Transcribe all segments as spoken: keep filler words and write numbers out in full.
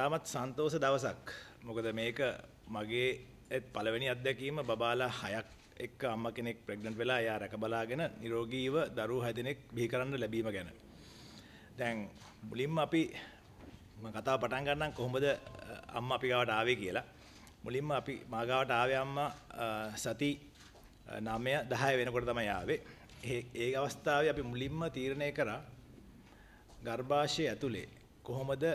ඉතාමත් සන්තෝෂ දවසක්. මොකද මේක මගේ පළවෙනි අත්දැකීම බබාලා හයක් එක්ක අම්මා කෙනෙක් ප්‍රෙග්නන්ට් වෙලා එයා රැක බලාගෙන නිරෝගීව දරුවෝ හය දෙනෙක් බිහි කරන්න ලැබීම ගැන. දැන් මුලින්ම අපි මම කතාව පටන් ගන්නම් කොහොමද අම්මා අපි ගාවට ආවේ කියලා. මුලින්ම අපි මා ගාවට ආවේ අම්මා සති නවය දහය වෙනකොට තමයි ආවේ. ඒ ඒ අවස්ථාවේ අපි මුලින්ම තීරණය කරා ගර්භාෂය ඇතුලේ කොහොමද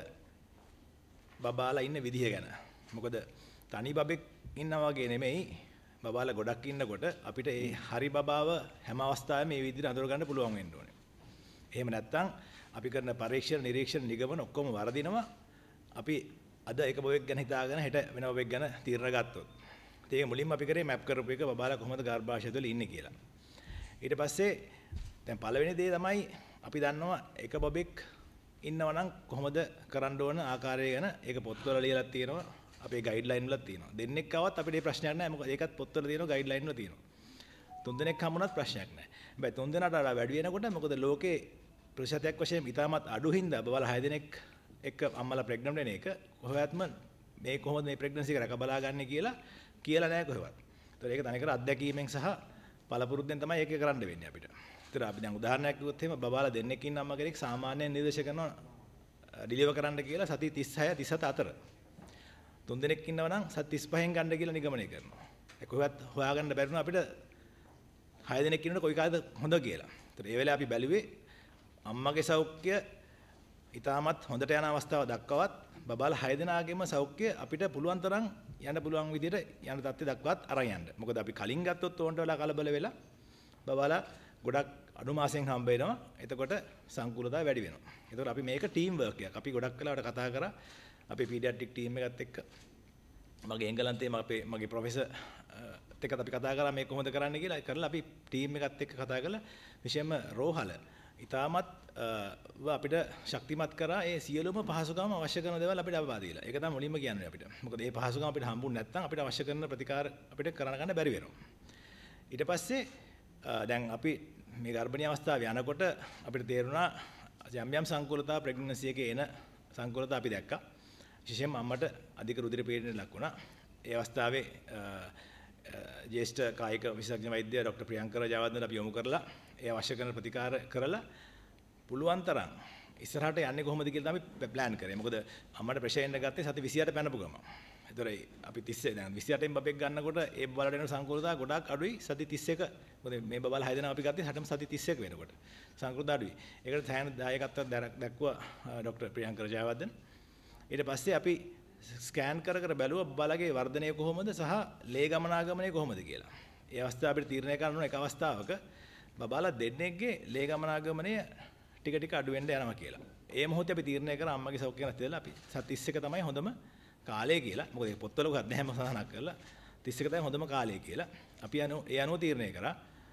බබාලා ඉන්න විදිහ ගැන. මොකද තනි බබෙක් ඉන්නා වගේ නෙමෙයි බබාලා ගොඩක් ඉන්නකොට අපිට ඒ හරි බබාව හැම අවස්ථාවෙම මේ විදිහට අඳුර ගන්න පුළුවන් වෙන්න ඕනේ. එහෙම නැත්නම් අපි කරන පරීක්ෂණ නිරීක්ෂණ නිගමන ඔක්කොම වරදිනවා. අපි අද එක බබෙක් ගැන හිතාගෙන හෙට වෙන බබෙක් ගැන තීරණ ගත්තොත්. ඒක මුලින්ම අපි කරේ මැප් කරපු එක බබාලා කොහොමද ගර්භාෂය තුළ ඉන්නේ කියලා. ඊට පස්සේ දැන් පළවෙනි දේ තමයි අපි දන්නවා එක බබෙක් ඉන්නවා නම් කොහොමද කරන්න ඕන ආකාරය ගැන ඒක පොත්වල ලියලා තියෙනවා. අපේ ගයිඩ්ලයින් වල තියෙනවා. දෙන්නෙක් ආවත් අපිට මේ ප්‍රශ්නයක් නැහැ. මොකද ඒකත් පොත්වල තියෙනවා ගයිඩ්ලයින් වල තියෙනවා. තුන් දෙනෙක් හම්බුනත් ප්‍රශ්නයක් නැහැ. හැබැයි තුන් දෙනාට වඩා වැඩි වෙනකොට මොකද ලෝකේ ප්‍රතිශතයක් වශයෙන් ඉතාමත් අඩු හින්දා බබලා හය දෙනෙක් එක්ක අම්මලා ප්‍රෙග්නන්ට් වෙන එක කොහොමත්ම මේ කොහොමද මේ ප්‍රෙග්නන්සි එක රැක බලා ගන්න කියලා කියලා නැහැ කොහෙවත්. ඒතර ඒක තනිකර අත්දැකීමෙන් සහ පළපුරුද්දෙන් තමයි ඒක කරන්න වෙන්නේ අපිට. ඒතර අපි දැන් උදාහරණයක් කිව්වොත් එහෙම බබාලා දෙන්නෙක් ඉන්න අම්මා කෙනෙක් සාමාන්‍යයෙන් නිර්දේශ කරනවා ඩිලිවර් කරන්න කියලා සති තිස් හය තිස් හත අතර. තුන් දෙනෙක් ඉන්නවා නම් සති තිස් පහෙන් ගන්න කියලා නිගමනය කරනවා. ඒ කොහෙවත් හොයාගන්න බැරි වුණා අපිට හය දෙනෙක් ඉන්නකොට කොයි කාද හොඳ කියලා. ඒතර ඒ වෙලාවේ අපි බැලුවේ අම්මගේ සෞඛ්‍ය ඉතාමත් හොඳට යන අවස්ථාව දක්වවත් බබාලා හය දෙනාගේම සෞඛ්‍ය අපිට පුළුවන් තරම් යන්න පුළුවන් විදිහට යන තත්ත්වය දක්වත් අරන් යන්න. මොකද අපි කලින් ගත්තොත් ඕන්ට වෙලා කලබල වෙලා බබාලා ගොඩක් අඩු මාසෙන් හම්බ වෙනවා. එතකොට සංකූලතාවය වැඩි වෙනවා. ඒතකොට අපි මේක ටීම් වර්ක් එකක්. අපි ගොඩක් වෙලාවට කතා කරා අපේ පීඩියාට්‍රික් ටීම් එකත් එක්ක මගේ එංගලන්තයේ අපේ මගේ ප්‍රොෆෙසර් එක්කත් අපි කතා කරා මේ කොහොමද කරන්න කියලා. කරලා අපි ටීම් එකත් එක්ක කතා කරලා විශේෂයෙන්ම රෝහල ඉතාමත් අපිට ශක්තිමත් කරා ඒ සියලුම පහසුකම් අවශ්‍ය කරන දේවල් අපිට ලබා දීලා. ඒක තමයි මුලින්ම කියන්නේ අපිට. මොකද මේ පහසුකම් අපිට හම්බුනේ නැත්නම් අපිට අවශ්‍ය කරන ප්‍රතිකාර අපිට කරන්න ගන්න බැරි වෙනවා. ඊට පස්සේ දැන් අපි මේ ගර්භණී අවස්ථාවේ යනකොට අපිට තේරුණා යම් යම් සංකූලතා ප්‍රෙග්නන්සි එකේ එන සංකූලතා අපි දැක්කා. විශේෂයෙන්ම අම්මට අධික රුධිර පීඩනයක් ලක් වුණා. ඒ අවස්ථාවේ ජ්‍යෙෂ්ඨ කායික විශේෂඥ වෛද්‍ය ડોક્ટર ප්‍රියංකර ජයවර්ධන අපි යොමු කරලා ඒ අවශ්‍ය කරන ප්‍රතිකාර කරලා පුළුවන් තරම් ඉස්සරහට යන්නේ කොහොමද කියලා තමයි ප්ලෑන් කරේ. මොකද අම්මට ප්‍රෙෂර් එන්න ගත්තේ සති විසි අට පැනපු ගම. ඒතර අපි තිස් දැන් විසි අටෙන් බබෙක් ගන්නකොට ඒ බබලට එන සංකූලතාව ගොඩාක් අඩුයි සති තිස් එක. මොකද මේ බබලා හය දෙනා අපි ගත්තේ හටම සති තිස් එක වෙනකොට. සංකූලතාව අඩුයි. ඒකට සෑහෙන දායකත්වයක් දක්වුවා ડોક્ટર ප්‍රියංකර ජයවර්ධන. ඊට පස්සේ අපි ස්කෑන් කර කර බැලුවා බබලගේ වර්ධනය කොහොමද සහ ලේ ගමනාගමනය කොහොමද කියලා. ඒ අවස්ථාව අපිට තීරණය කරන්න ඕන එක අවස්ථාවක බබාලා දෙන්නෙක්ගේ ලේ ගමනාගමනය ටික ටික අඩු වෙන්න යනවා කියලා. ඒ මොහොතේ අපි තීරණය කරා අම්මගේ සෞඛ්‍ය ගැන හිතලා අපි සති තිස් එක තමයි හොඳම කාලය කියලා. මොකද ඒ පොත්වල උගත් නැහැම සඳහනක් කරලා තිස් එක තමයි හොඳම කාලය කියලා. අපි අනු ඒ අනුව තීරණය කරා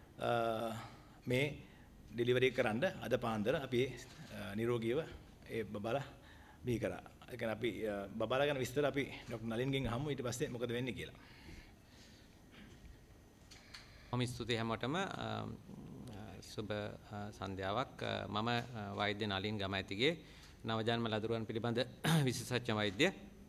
මේ ඩෙලිවරි කරන්න අද පාන්දර අපි නිරෝගීව ඒ බබාලා බිහි කරා. ඒ කියන්නේ අපි බබාලා ගැන විස්තර අපි ડોક્ટર නලින්ගෙන් අහමු ඊට පස්සේ මොකද වෙන්නේ කියලා. මම ස්තුතියි හැමෝටම සුබ සන්ධ්‍යාවක්. මම වෛද්‍ය නලින් ගමඇතිගේ නවජන්ම ලදරුවන් පිළිබඳ විශේෂඥ වෛද්‍ය.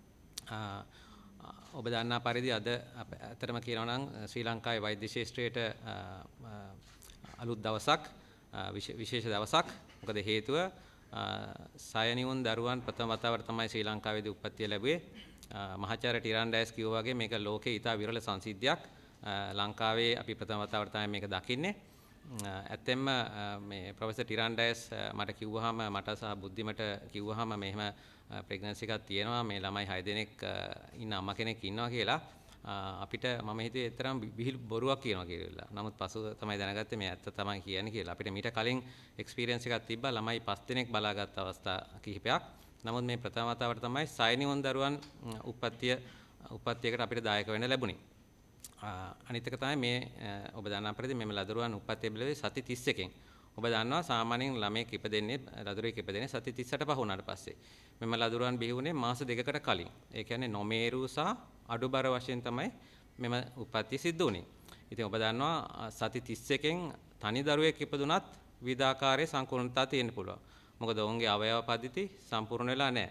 ඔබ දන්නා පරිදි අද ඇත්තටම කියනවා නම් ශ්‍රී ලංකාවේ වෛද්‍ය ශාස්ත්‍රයට අලුත් දවසක් විශේෂ දවසක්. මොකද හේතුව සයනිවුන් දරුවන් ප්‍රථම වතාවට තමයි ශ්‍රී ලංකාවේදී උප්පත්තිය ලැබුවේ. මහාචාර්ය ටිරන් ඩයස් කිව්වා වගේ මේක ලෝකේ ඉතා විරල සංසිද්ධියක්. ලංකාවේ අපි ප්‍රථම වතාවට තමයි මේක දකින්නේ. ඇත්තෙන්ම මේ ප්‍රොෆෙසර් ටිරන් ඩයස් මට කිව්වහම මට සහ බුද්ධිමට කිව්වහම මෙහෙම ප්‍රෙග්නන්සි එකක් තියෙනවා මේ ළමයි හය දෙනෙක් ඉන්න අම්මා කෙනෙක් ඉන්නවා කියලා අපිට මම හිතුවේ තරම් විහිළු බොරුවක් කියනවා කියලා. නමුත් පසුව තමයි දැනගත්තේ මේ ඇත්ත තමයි කියන්නේ කියලා. අපිට මීට කලින් එක්ස්පීරියන්ස් එකක් තිබ්බා ළමයි පස් දෙනෙක් බලාගත් අවස්ථා කිහිපයක්. නමුත් මේ ප්‍රථම වතාවට තමයි සයනිවුන් දරුවන් උප්පත්තිය උප්පත්තියකට අපිට දායක වෙන්න ලැබුණේ. අනිත් එක තමයි මේ ඔබ දන්නා පරිදි මෙම ලදරුවන් උප්පත්තිය ලැබෙන්නේ සති තිස් එකෙන්. ඔබ දන්නවා සාමාන්‍යයෙන් ළමයෙක් ඉපදෙන්නේ ලදරුවෙක් ඉපදෙන්නේ සති තිස් අට පහ වුණාට පස්සේ. මෙම ලදරුවන් බිහි වුණේ මාස දෙකකට කලින්. ඒ කියන්නේ නොමේරු සහ අඩුබර වශයෙන් තමයි මෙම උප්පත්තිය සිද්ධ වුණේ. ඉතින් ඔබ දන්නවා සති තිස් එකෙන් තනි දරුවෙක් ඉපදුනත් විවිධාකාරයේ සංකූර්ණතා තියෙන්න පුළුවන්. මොකද ඔවුන්ගේ අවයව පද්ධති සම්පූර්ණ වෙලා නැහැ.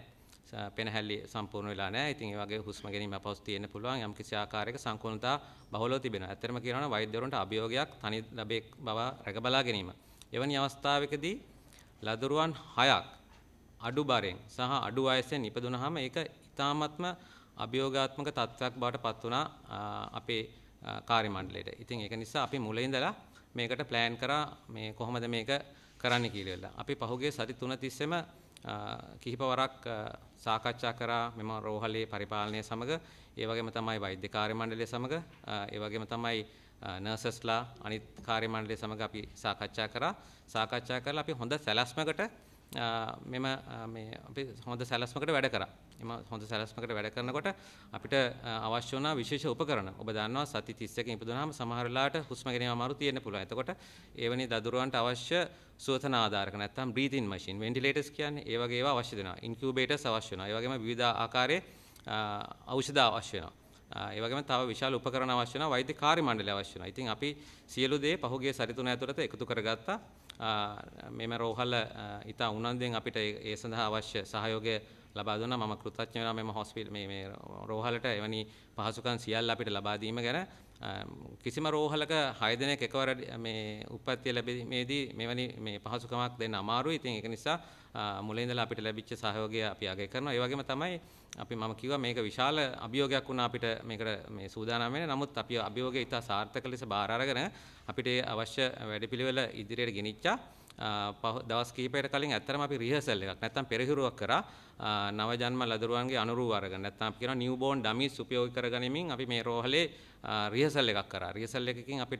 පෙනහැල්ලි සම්පූර්ණ වෙලා නැහැ. ඉතින් ඒ වගේ හුස්ම ගැනීම අපහසු තියෙන්න පුළුවන්. යම් කිසි ආකාරයක සංකූලතා බහුලව තිබෙනවා. ඇත්තටම කියනවා නම් වෛද්‍යවරුන්ට අභියෝගයක් තනි ලැබෙක් බව රැකබලා ගැනීම. එවැනි අවස්ථාවකදී ලදරුවන් හයක් අඩු බරෙන් සහ අඩු වයසෙන් ඉපදුනහම ඒක ඉතාමත්ම අභියෝගාත්මක තත්ත්වයක් බවට පත් වුණා අපේ කාර්ය මණ්ඩලයට. ඉතින් ඒක නිසා අපි මුලින් ඉඳලා මේකට ප්ලෑන් කරා මේ කොහොමද මේක කරන්න කියලා. අපි පහුගිය සති තුන තිස්සේම කිහිප වරක් සාකච්ඡා කරා මෙම රෝහලේ පරිපාලනය සමග, ඒ වගේම තමයි වෛද්‍ය කාර්ය මණ්ඩලය සමග, ඒ වගේම තමයි නර්සස්ලා අනිත් කාර්ය මණ්ඩලය සමග අපි සාකච්ඡා කරා. සාකච්ඡා කරලා අපි හොඳ සැලැස්මකට මෙම මේ අපි හොඳ සැලැස්මකට වැඩ කරා. එම හොඳ සැලැස්මකට වැඩ කරනකොට අපිට අවශ්‍ය වුණා විශේෂ උපකරණ. ඔබ දන්නවා සති තිස්සකින් ඉපදුනහම සමහර වෙලාවට හුස්ම ගැනීම අමාරු තියෙන්න පුළුවන්. එතකොට එවැනි දදුරුවන්ට අවශ්‍ය සුවතන ආධාරක නැත්නම් breathing machine, ventilators කියන්නේ ඒ වගේ ඒවා අවශ්‍ය වෙනවා. incubators අවශ්‍ය වෙනවා. ඒ වගේම විවිධ ආකාරයේ ඖෂධ අවශ්‍ය වෙනවා. ඒ වගේම තව විශාල උපකරණ අවශ්‍ය වෙනවා. වෛද්‍ය කාර්ය මණ්ඩලය අවශ්‍ය වෙනවා. ඉතින් අපි සියලු දේ පහුගිය සති තුන ඇතුළත එකතු කරගත්තා. මෙම රෝහල ඉතා උනන්දුවෙන් අපිට ඒ සඳහා අවශ්‍ය සහයෝගය ලබා දුන්නා. මම කෘතඥ වෙනවා මෙම හොස්පිටල් මේ මේ රෝහලට එවැනි පහසුකම් සියල්ල අපිට ලබා දීම ගැන. කිසිම රෝහලක හය දෙනෙක් එකවර මේ උප්පත්තිය ලැබීමේදී මෙවැනි මේ පහසුකමක් දෙන්න අමාරුයි. ඉතින් ඒක නිසා මුලින් ඉඳලා අපිට ලැබිච්ච සහයෝගය අපි අගය කරනවා. ඒ වගේම තමයි අපි මම කිව්වා මේක විශාල අභියෝගයක් වුණා අපිට මේකට මේ සූදානම් වෙන්න. නමුත් අපි අභියෝගය ඉතා සාර්ථක ලෙස බාර අරගෙන අපිට අවශ්‍ය වැඩපිළිවෙල ඉදිරියට ගෙනිච්චා. දවස් කිහිපයකට කලින් ඇත්තටම අපි රිහර්සල් එකක් නැත්නම් පෙරහිරුවක් කරා නව ජන්ම ලදරුවන්ගේ අනුරූප අරගෙන නැත්නම් අපි කියනවා නිව් බෝර්න් ඩමීස් උපයෝගී කරගනිමින් අපි මේ රෝහලේ රිහර්සල් එකක් කරා. රිහර්සල් එකකින් අපිට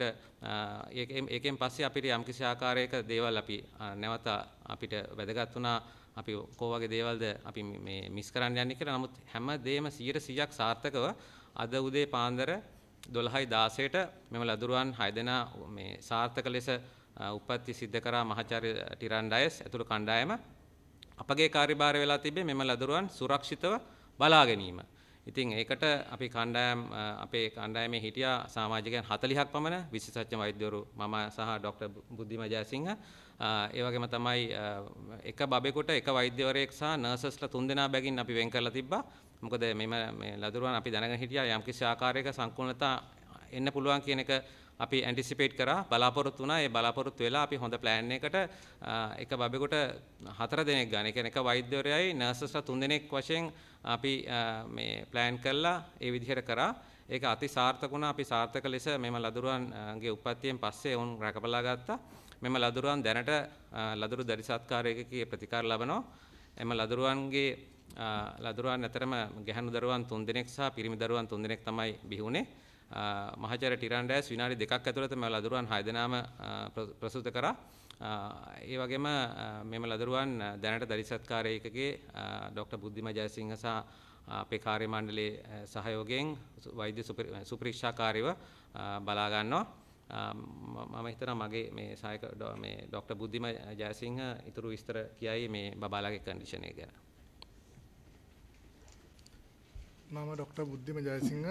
ඒකෙන් පස්සේ අපිට යම්කිසි ආකාරයක දේවල් අපි නැවත අපිට වැදගත් වුණා. අපි කෝ වගේ දේවල්ද අපි මේ මිස් කරන්න යන්නේ කියලා. නමුත් හැම දෙයක්ම සියයට සීයක් සාර්ථකව අද උදේ පාන්දර දොළහයි දාසයට මෙම ලදරුවන් හය දෙනා මේ සාර්ථක ලෙස උප්පත්ති සිද්ධ කරා මහාචාර්ය ටිරන් ඩයස් ඇතුළු කණ්ඩායම. අපගේ කාර්යභාරය වෙලා තිබේ මෙම ලදරුවන් සුරක්ෂිතව බලා ගැනීම. ඉතින් ඒකට අපි කණ්ඩායම් අපේ කණ්ඩායමේ හිටියා සමාජිකයන් හතළිහක් පමණ, විශේෂඥ වෛද්‍යවරු මම සහ ડોક્ટર බුද්ධිම ජයසිංහ. ඒ වගේම තමයි එක බබෙකුට එක වෛද්‍යවරයෙක් සහ නර්සස්ලා තුන්දෙනා බැගින් අපි වෙන් කරලා තිබ්බා. මොකද මෙම මේ ලදරුවන් අපි දැනගෙන හිටියා යම්කිසි ආකාරයක සංකූලතා එන්න පුළුවන් කියන එක අපි ඇන්ටිසිපේට් කරා, බලාපොරොත්තු වුණා. ඒ බලාපොරොත්තු වෙලා අපි හොඳ ප්ලෑන් එකකට එක බබෙකුට හතර දෙනෙක් ගන්න. ඒ කියන්නේ එක වෛද්‍යවරයයි නර්සස්ලා තුන් දෙනෙක් වශයෙන් අපි මේ ප්ලෑන් කළා ඒ විදිහට කරා. ඒක අති සාර්ථක වුණා. අපි සාර්ථක ලෙස මෙම ලදරුවන්ගේ උප්පත්තියෙන් පස්සේ වුන් රැකබලා ගත්තා. මෙම ලදරුවන් දැනට ලදරු දැඩි සත්කාර ඒකකයේ ප්‍රතිකාර ලබනවා. එම ලදරුවන්ගේ ලදරුවන් අතරම ගැහැණු දරුවන් තුන් දෙනෙක් සහ පිරිමි දරුවන් තුන් දෙනෙක් තමයි බිහි වුණේ. මහාචාර්ය ටිරන් ඩයස් විනාඩි දෙකක් ඇතුළත මෙම ලදරුවන් හය දෙනාම ප්‍රසූත කරා. ඒ වගේම මෙම ලදරුවන් දැනට දැඩි සත්කාර ඒකකයේ ડોક્ટર බුද්ධිම ජයසිංහ සහ අපේ කාර්ය මණ්ඩලයේ සහයෝගයෙන් වෛද්‍ය සුපරීක්ෂාකාරීව බලා ගන්නවා. මම හිතනවා මගේ මේ සහායක මේ ડોક્ટર බුද්ධිම ජයසිංහ ඊටු විස්තර කියයි මේ බබාලාගේ කන්ඩිෂන් එක ගැන. මම ડોક્ટર බුද්ධිම ජයසිංහ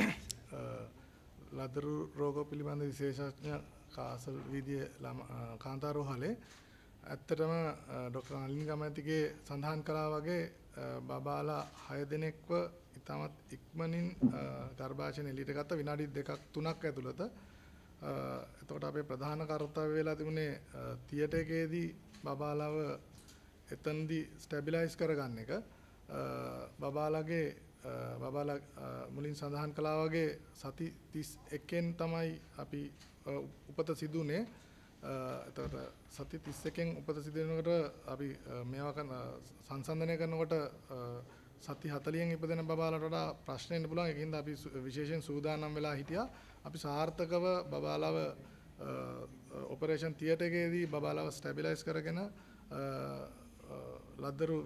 ලදරු රෝග පිළිබඳ විශේෂඥ කාසල් විදිය කාන්තා රෝහලේ. ඇත්තටම ડોક્ટર නලිනි ගමතිගේ සඳහන් කළා වගේ බබාලා හය දෙනෙක්ව ඉතාමත් ඉක්මනින් ගර්භාෂයෙන් එළියට ගත්ත විනාඩි දෙකක් තුනක් ඇතුළත. එතකොට අපේ ප්‍රධාන කාර්යය වෙලා තිබුණේ තියටර් එකේදී බබාලාව එතනදී ස්ටැබිලයිස් කරගන්න එක. බබාලාගේ බබාලා මුලින් සඳහන් කළා වගේ සති තිස් එකෙන් තමයි අපි උපත සිදුනේ. එතකොට සති තිස් එකෙන් උපත සිදු වෙනකොට අපි මේවා කරන සංසන්දනය කරනකොට සති හතළිහෙන් ඉපදෙන බබාලට වඩා ප්‍රශ්න එන්න පුළුවන්. ඒකින්ද අපි විශේෂයෙන් සූදානම් වෙලා හිටියා. අපි සාර්ථකව බබාලව ඔපරේෂන් තියටර් එකේදී බබාලව ස්ටැබිලයිස් කරගෙන ලදරු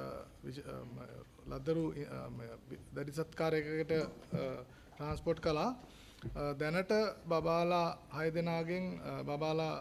ලදරු දැඩි සත්කාරයකට ට්‍රාන්ස්පෝර්ට් කළා. දැනට බබාලා හය දෙනාගෙන් බබාලා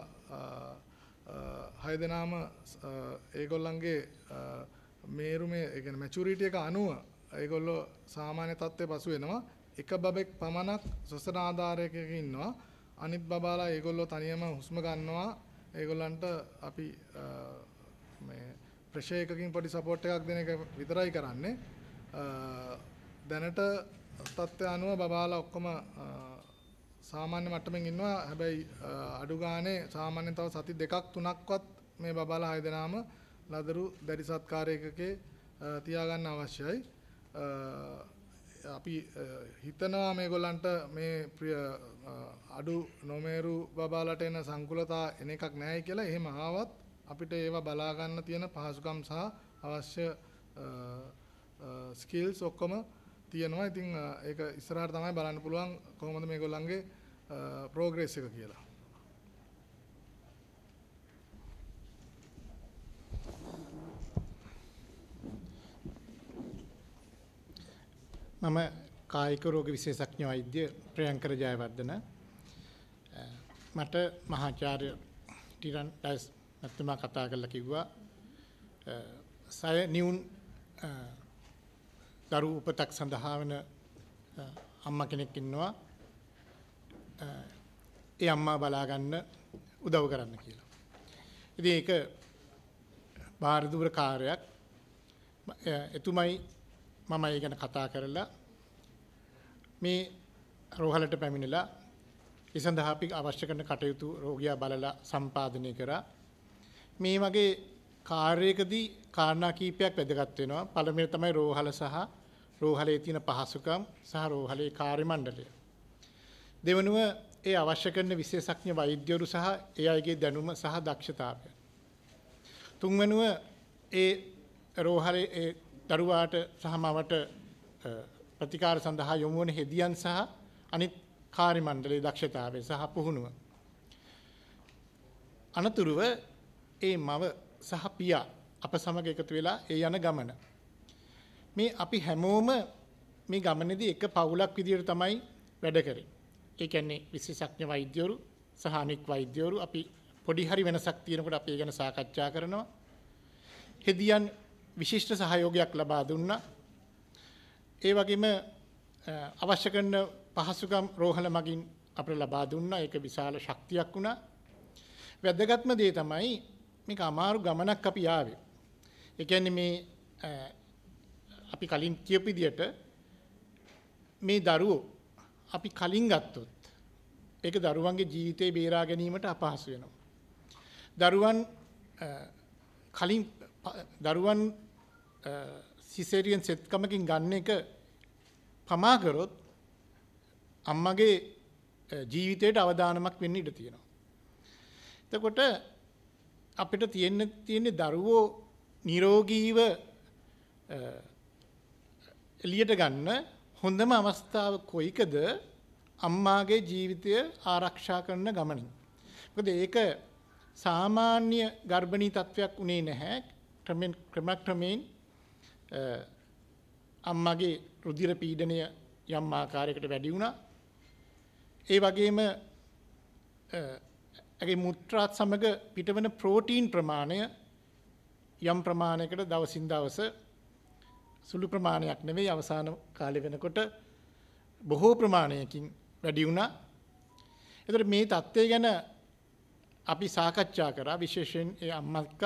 හය දෙනාම ඒගොල්ලන්ගේ මේරුමේ ඒ කියන්නේ මැචුරිටි එක අනුව ඒගොල්ලෝ සාමාන්‍ය තත්ත්වයට පසු වෙනවා. එක බබෙක් පමණක් ශ්වසන ආධාරයක ඉන්නවා. අනිත් බබාලා ඒගොල්ලෝ තනියම හුස්ම ගන්නවා. ඒගොල්ලන්ට අපි මේ ප්‍රෙෂර් එකකින් පොඩි සපෝට් එකක් දෙන එක විතරයි කරන්නේ. දැනට තත්ත්වය අනුව බබාලා ඔක්කොම සාමාන්‍ය මට්ටමින් ඉන්නවා. හැබැයි අඩු ගානේ සාමාන්‍යයෙන් තව සති දෙකක් තුනක්වත් මේ බබාලා හය දෙනාම ලදරු දැඩි සත්කාරයකකේ තියාගන්න අවශ්‍යයි. අපි හිතනවා මේගොල්ලන්ට මේ අඩු නොමේරු බබාලට එන සංකුලතා එන එකක් නැහැ කියලා. එහෙම ආවත් අපිට ඒවා බලා ගන්න තියෙන පහසුකම් සහ අවශ්‍ය ස්කිල්ස් ඔක්කොම තියෙනවා. ඉතින් ඒක ඉස්සරහට තමයි බලන්න පුළුවන් කොහොමද මේගොල්ලන්ගේ ප්‍රෝග්‍රස් එක කියලා. මම කායික රෝග විශේෂඥ වෛද්‍ය ප්‍රියංකර ජයවර්ධන. මට මහාචාර්ය ටිරන් ඩයස් මැතිතුමා කතා කරලා කිව්වා සය නියුන් දරු උපතක් සඳහා වෙන අම්මා කෙනෙක් ඉන්නවා. ඒ අම්මා බලා ගන්න උදව් කරන්න කියලා. ඉතින් ඒක බාහිර කාර්යයක්. එතුමයි මම ඒ ගැන කතා කරලා මේ රෝහලට පැමිණලා ඒ සඳහා අපි අවශ්‍ය කරන කටයුතු රෝගියා බලලා සම්පාදනය කරා. මේ වගේ කාර්යයකදී කාරණා කීපයක් වැදගත් වෙනවා. පළමුව තමයි රෝහල සහ රෝහලේ තියෙන පහසුකම් සහ රෝහලේ කාර්ය මණ්ඩලය. දෙවනුව ඒ අවශ්‍ය කරන විශේෂඥ වෛද්‍යවරු සහ ඒ අයගේ දැනුම සහ දක්ෂතාවය. තුන්වෙනුව ඒ රෝහලේ ඒ දරුවාට සහ මවට ප්‍රතිකාර සඳහා යොමු වන හෙදියන් සහ අනිත් කාර්ය මණ්ඩලයේ දක්ෂතාවය සහ පුහුණුව. අනතුරුව ඒ මව සහ පියා අප සමග එකතු වෙලා ඒ යන ගමන. මේ අපි හැමෝම මේ ගමනේදී එක පවුලක් විදියට තමයි වැඩ කරන්නේ. ඒ කියන්නේ විශේෂඥ වෛද්‍යවරු සහ අනික් වෛද්‍යවරු අපි පොඩි හරි වෙනසක් තියෙනකොට අපි ඒ ගැන සාකච්ඡා කරනවා. හෙදියන් විශිෂ්ට සහයෝගයක් ලබා දුන්නා. ඒ වගේම අවශ්‍ය කරන පහසුකම් රෝහල මගින් අපිට ලබා දුන්නා. ඒක විශාල ශක්තියක් වුණා. වැදගත්ම දේ තමයි මේක අමාරු ගමනක් අපි ආවේ. ඒ කියන්නේ මේ අපි කලින් කියපු විදියට මේ දරුවෝ අපි කලින් ගත්තොත් ඒක දරුවන්ගේ ජීවිතේ බේරා ගැනීමට අපහසු වෙනවා. දරුවන් කලින් දරුවන් සිසේරියන් සෙත්කමකින් ගන්න එක පමා කරොත් අම්මගේ ජීවිතයට අවදානමක් වෙන්න ඉඩ තියෙනවා. එතකොට අපිට තියෙන්න තියෙන්නේ දරුවෝ නිරෝගීව එළියට ගන්න හොඳම අවස්ථාව කොයිකද අම්මාගේ ජීවිතය ආරක්ෂා කරන ගමනින්. මොකද ඒක සාමාන්‍ය ගර්භණී තත්වයක් උනේ නැහැ. ක්‍රමෙන් ක්‍රමක්‍රමයෙන් අම්මාගේ රුධිර පීඩනය යම් ආකාරයකට වැඩි වුණා. ඒ වගේම ඇගේ මුත්‍රාත් සමග පිටවන ප්‍රෝටීන් ප්‍රමාණය යම් ප්‍රමාණයකට දවසින් දවස සුළු ප්‍රමාණයක් නෙවෙයි අවසාන කාලේ වෙනකොට බොහෝ ප්‍රමාණයකින් වැඩි වුණා. ඒතර මේ தත්ත්වය ගැන අපි සාකච්ඡා කරා විශේෂයෙන් ඒ අම්මක්වත්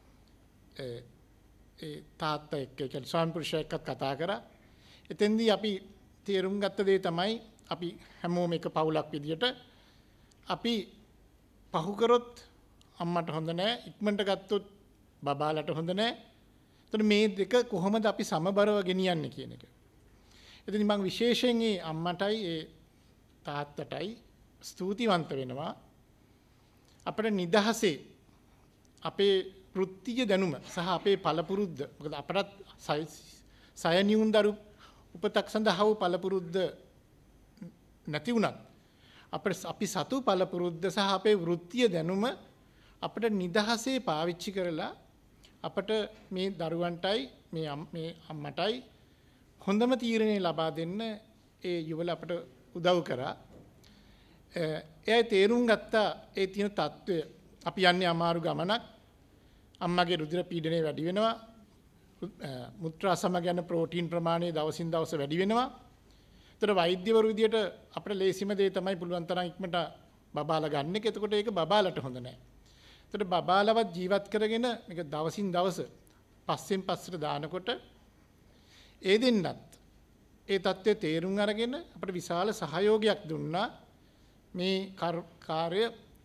ඒ තාත්තා එක්ක කියන්නේ ස්වාමි පුරුෂයා එක්කත් කතා කරා. එතෙන්දී අපි තේරුම් ගත්ත දේ තමයි අපි හැමෝම එක පවුලක් විදියට අපි පහු කරොත් අම්මට හොඳ නැහැ, ඉක්මනට ගත්තොත් බබාලට හොඳ නැහැ. එතන මේ දෙක කොහොමද අපි සමබරව ගෙනියන්නේ කියන එක. එතන මම විශේෂයෙන් ඒ අම්මටයි ඒ තාත්තටයි ස්තුතිවන්ත වෙනවා. අපේ නිදහසේ අපේ වෘත්තීය දැනුම සහ අපේ පළපුරුද්ද, මොකද අපරත් සයනියුන් දරු උපතක් සඳහා වූ පළපුරුද්ද නැති වුණත් අපේ අපි සතු පළපුරුද්ද සහ අපේ වෘත්තීය දැනුම අපිට නිදහසේ පාවිච්චි කරලා අපට මේ දරුවන්ටයි මේ මේ අම්මටයි හොඳම තීරණය ලබා දෙන්න ඒ යුවල අපට උදව් කරා. එයයි තේරුම් ගත්තා ඒ තියෙන తত্ত্বය. අපි යන්නේ අමාරු ගමනක්. අම්මගේ රුධිර පීඩනය වැඩි වෙනවා. මුත්‍රා සමග යන ප්‍රෝටීන් ප්‍රමාණය දවසින් දවස වැඩි වෙනවා. ඒතර වෛද්‍යවරු විදියට අපිට ලේසිම දේ තමයි පුළුවන් තරම් ඉක්මනට බබාලා ගන්න එක. එතකොට ඒක බබාලට හොඳ නැහැ. ඒතර බබාලවත් ජීවත් කරගෙන මේක දවසින් දවස පස්සෙන් පස්සට දානකොට ඒ දෙන්නත් ඒ தත්ත්වය තේරුම් අරගෙන අපිට විශාල සහයෝගයක් දුන්නා මේ කාර්ය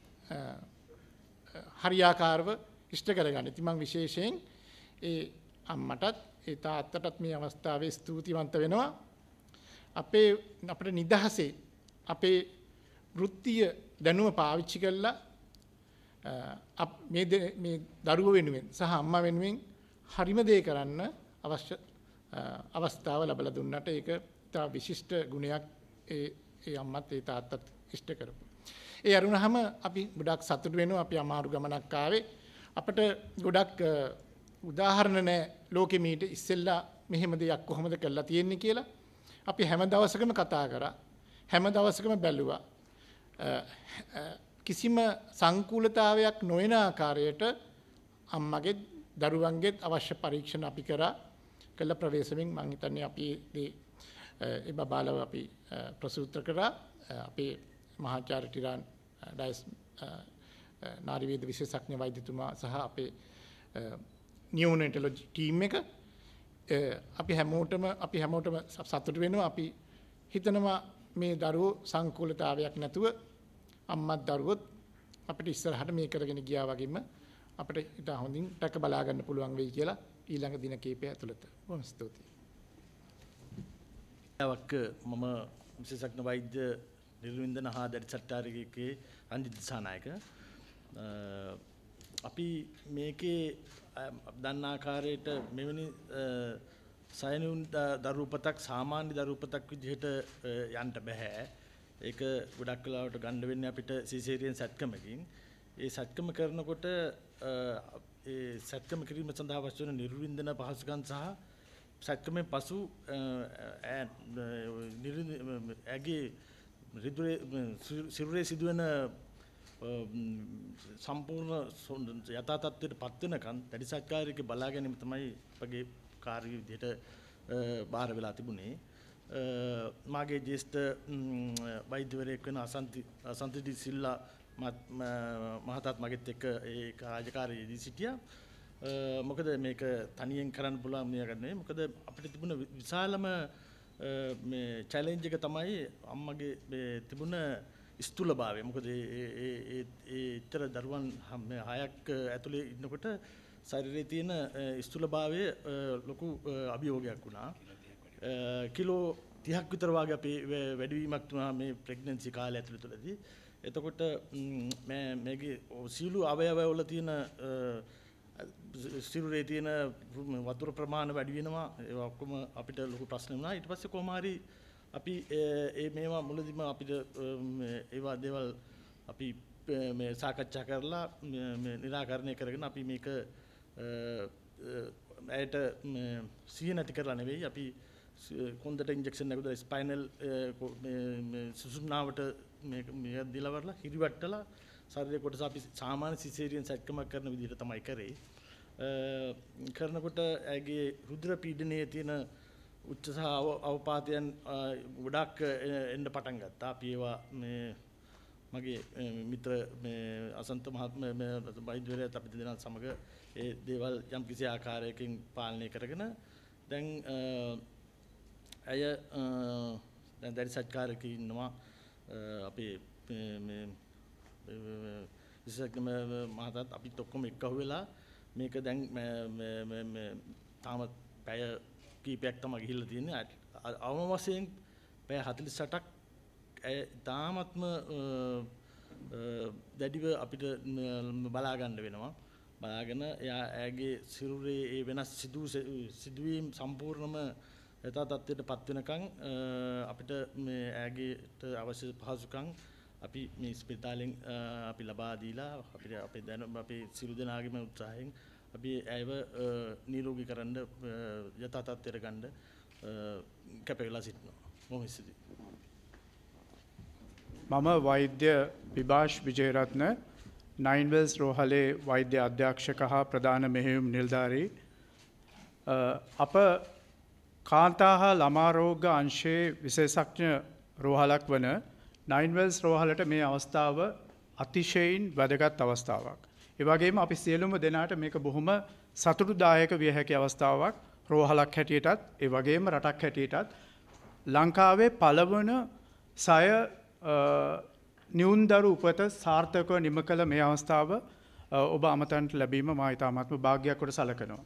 හරියාකාරව ඉෂ්ට කරගන්න. ඉතින් මම විශේෂයෙන් ඒ අම්මටත් ඒ තාත්තටත් මේ අවස්ථාවේ ස්තුතිවන්ත වෙනවා. අපේ අපේ නිදහසේ අපේ වෘත්තීය දැනුම පාවිච්චි කරලා මේ මේ දරුව වෙනුවෙන් සහ අම්මා වෙනුවෙන් හරිම දේ කරන්න අවශ්‍ය අවස්ථාව ලැබලා දුන්නට ඒක තා විශිෂ්ට ගුණයක් ඒ ඒ අම්මත් ඒ තාත්තත් ඉෂ්ට කරපු. ඒ අරුණහම අපි ගොඩක් සතුටු වෙනවා. අපි අමාරු ගමනක් ආවේ. අපිට ගොඩක් උදාහරණ නැහැ ලෝකෙ මීට ඉස්සෙල්ලා මෙහෙම දෙයක් කොහොමද කරලා තියෙන්නේ කියලා. අපි හැම දවසකම කතා කරා. හැම දවසකම බැලුවා. කිසිම සංකූලතාවයක් නොවන ආකාරයට අම්මගේ දරුවන්ගේ අවශ්‍ය පරීක්ෂණ අපි කරා. කළ ප්‍රවේශමෙන් මම හිතන්නේ අපි ඒ බබාලව අපි ප්‍රසූත්‍ර කරා. අපේ මහාචාර්ය ටිරාන් ඩයස් නාරිවේද විශේෂඥ වෛද්‍යතුමා සහ අපේ නියෝනටොලොජි ටීම් එක අපි හැමෝටම අපි හැමෝටම සතුටු වෙනවා. අපි හිතනවා මේ දරුවෝ සංකූලතාවයක් නැතුව අම්මත් දරුවොත් අපිට ඉස්සරහට මේ කරගෙන ගියා වගේම අපිට ඉතා හොඳින් රැක බලා ගන්න පුළුවන් වෙයි කියලා ඊළඟ දින කීපය ඇතුළත. බොහොම ස්තුතියි. අවක මම විශේෂඥ වෛද්‍ය නිර්වින්දන හා දැඩිසට්ටාරිකේ රංජිත් දිසානායක. අපි මේකේ දන්න ආකාරයට මෙවැනි සයනුන් දරුපතක් සාමාන්‍ය දරුපතක් විදිහට යන්න බෑ. ඒක ගොඩක් වෙලාවට ගන්න වෙන්නේ අපිට සිසේරියන් සැත්කමකින්. ඒ සැත්කම කරනකොට ඒ සැත්කම කිරීම සඳහා අවශ්‍ය වන නිර්වින්දන පහසුකම් සහ සැත්කමෙන් පසු ඇගේ සිරුරේ සිදුවන සම්පූර්ණ යථා තත්ත්වයට පත් වෙනකන් දැඩි සත්කාරික බලා ගැනීම තමයි අපගේ කාර්ය විදිහට බාර වෙලා තිබුණේ. මාගේ ජ්‍යෙෂ්ඨ වෛද්‍යවරයෙක් වෙන අසන්ති අසන්ති ඩි සිල්ලා මහතාත් මගෙත් එක්ක ඒ කාර්යකාරයේදී සිටියා. මොකද මේක තනියෙන් කරන්න පුළුවන් දෙයක් නෙවෙයි. මොකද අපිට තිබුණ විශාලම මේ චැලෙන්ජ් එක තමයි අම්මගේ මේ තිබුණ ස්ථූලභාවය. මොකද ඒ ඒ ඒ ඊතර දරුවන් හයක් ඇතුලේ ඉන්නකොට ශරීරයේ තියෙන ස්ථූලභාවය ලොකු අභියෝගයක් වුණා. කිලෝ තිහක් විතර වගේ අපේ වැඩිවීමක් වුණා මේ ප්‍රෙග්නන්සි කාලය ඇතුළතදී. එතකොට මේ මේකේ සීළු අවයවවල තියෙන සිරුරේ තියෙන වතුර ප්‍රමාණය වැඩි වෙනවා. ඒ ඔක්කොම අපිට ලොකු ප්‍රශ්න වුණා. ඊට පස්සේ කොහොම හරි අපි ඒ මේවා මුලදීම අපිට ඒවා දේවල් අපි මේ සාකච්ඡා කරලා මේ निराකරණය කරගෙන අපි මේක ඇයට සිහිය නැති කරලා නෙවෙයි අපි කොන්දට ඉන්ජෙක්ෂන් එකක් දාලා ස්පයිනල් මේ සුසුම්නාවට මේක මේ දිලවරලා හිරිවට්ටලා ශරීරයේ කොටස අපි සාමාන්‍ය සිසේරියන් සැකමක් කරන විදිහට තමයි කරේ. කරනකොට ඇගේ රුධිර පීඩනයේ තියෙන උච්ච සහ අවපාතයන් ගොඩක් එන්න පටන් ගත්තා. අපි ඒවා මේ මගේ මිත්‍ර මේ අසන්ත මහත්මයා මේ වෛද්‍යවරයාත් අපි දෙන්නා සමග ඒ දේවල් යම් කිසි ආකාරයකින් පාලනය කරගෙන දැන් අය දැන් දැඩි සත්කාරයක ඉන්නවා. අපේ මේ විශේෂඥ මහතාත් අපිත් ඔක්කොම එක්කහුව වෙලා මේක දැන් මේ තාම පැය කීපයක් තමයි ගිහිල්ලා තියෙන්නේ. අවම වශයෙන් පැය හතළිස් අටක් ඇය තාමත්ම දැඩිව අපිට බලා ගන්න වෙනවා. බලාගෙන එයා ඇගේ සිරුරේ ඒ වෙනස් සිදු සිදුවීම් සම්පූර්ණම යථා තත්ත්වයට පත් වෙනකන් අපිට මේ ඇගේට අවශ්‍ය පහසුකම් අපි මේ ස්පිතාලෙන් අපි ලබා දීලා අපිට අපේ දැනුම අපේ සිළු දෙනාගේම උත්සාහයෙන් අපි ඇයව නිරෝගී කරන්න යථා තත්ත්වයට ගන්න කැපවෙලා සිටිනවා. මොහොම ස්තුතියි. මම වෛද්‍ය විභාෂ් විජේරත්න නයින් වෙල්ස් රෝහලේ වෛද්‍ය අධ්‍යක්ෂක හා ප්‍රධාන මෙහෙයුම් නිලධාරී. අප කාන්තා හා ළමා රෝග අංශයේ විශේෂඥ රෝහලක් වන නයින් වෙල්ස් රෝහලට මේ අවස්ථාව අතිශයින් වැදගත් අවස්ථාවක්. ඒ වගේම අපි සියලුම දෙනාට මේක බොහොම සතුටුදායක විය හැකි අවස්ථාවක් රෝහලක් හැටියටත් ඒ වගේම රටක් හැටියටත් ලංකාවේ පළවන සය නිවුන්දරු උපත සාර්ථකව නිම කළ මේ අවස්ථාව ඔබ අමතන්ට ලැබීම මා ඉතාමත්ම භාග්‍යයක් කොට සලකනවා.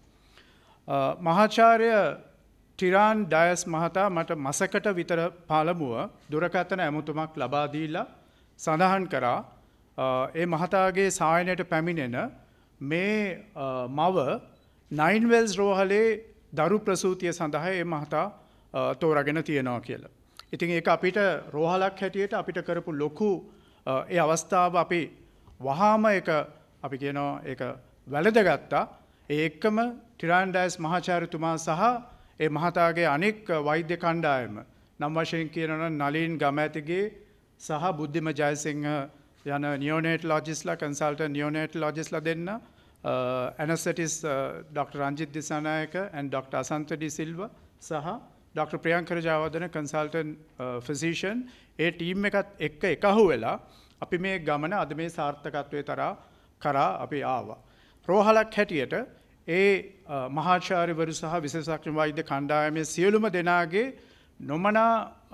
මහාචාර්ය ටිරාන් ඩයස් මහතා මට මසකට විතර පළමුව දුරකථන ඇමතුමක් ලබා දීලා සඳහන් කරා ඒ මහතාගේ සායනයට පැමිණෙන මේ මව නයින් වෙල්ස් රෝහලේ දරු ප්‍රසූතිය සඳහා ඒ මහතා තෝරාගෙන තියෙනවා කියලා. ඉතින් ඒක අපිට රෝහලක් හැටියට අපිට කරපු ලොකු ඒ අවස්ථාව අපි වහාම එක අපි කියනවා ඒක වැළඳගත්තා. ඒ එක්කම ටිරාන් ඩයස් මහාචාර්යතුමා සහ ඒ මහතාගේ අනෙක් වෛද්‍ය කණ්ඩායම නම් වශයෙන් කියනවා නලින් ගමැතිගේ සහ බුද්ධිම ජයසිංහ යන නියෝනේටොලොජිස්ට්ලා කන්සල්ටන්ට් නියෝනේටොලොජිස්ට්ලා දෙන්න anaesthetists doctor Ranjith Dissanayake and doctor Asantha De Silva සහ doctor Priyankara Jayawardena consultant physician ඒ ටීම් එකත් එක්ක එකහු වෙලා අපි මේ ගමන අද මේ සාර්ථකත්වයේ තරා කරා අපි ආවා. රෝහලක් හැටියට ඒ මහාචාර්යවරු සහ විශේෂඥ වෛද්‍ය කණ්ඩායමේ සියලුම දෙනාගේ නොමනා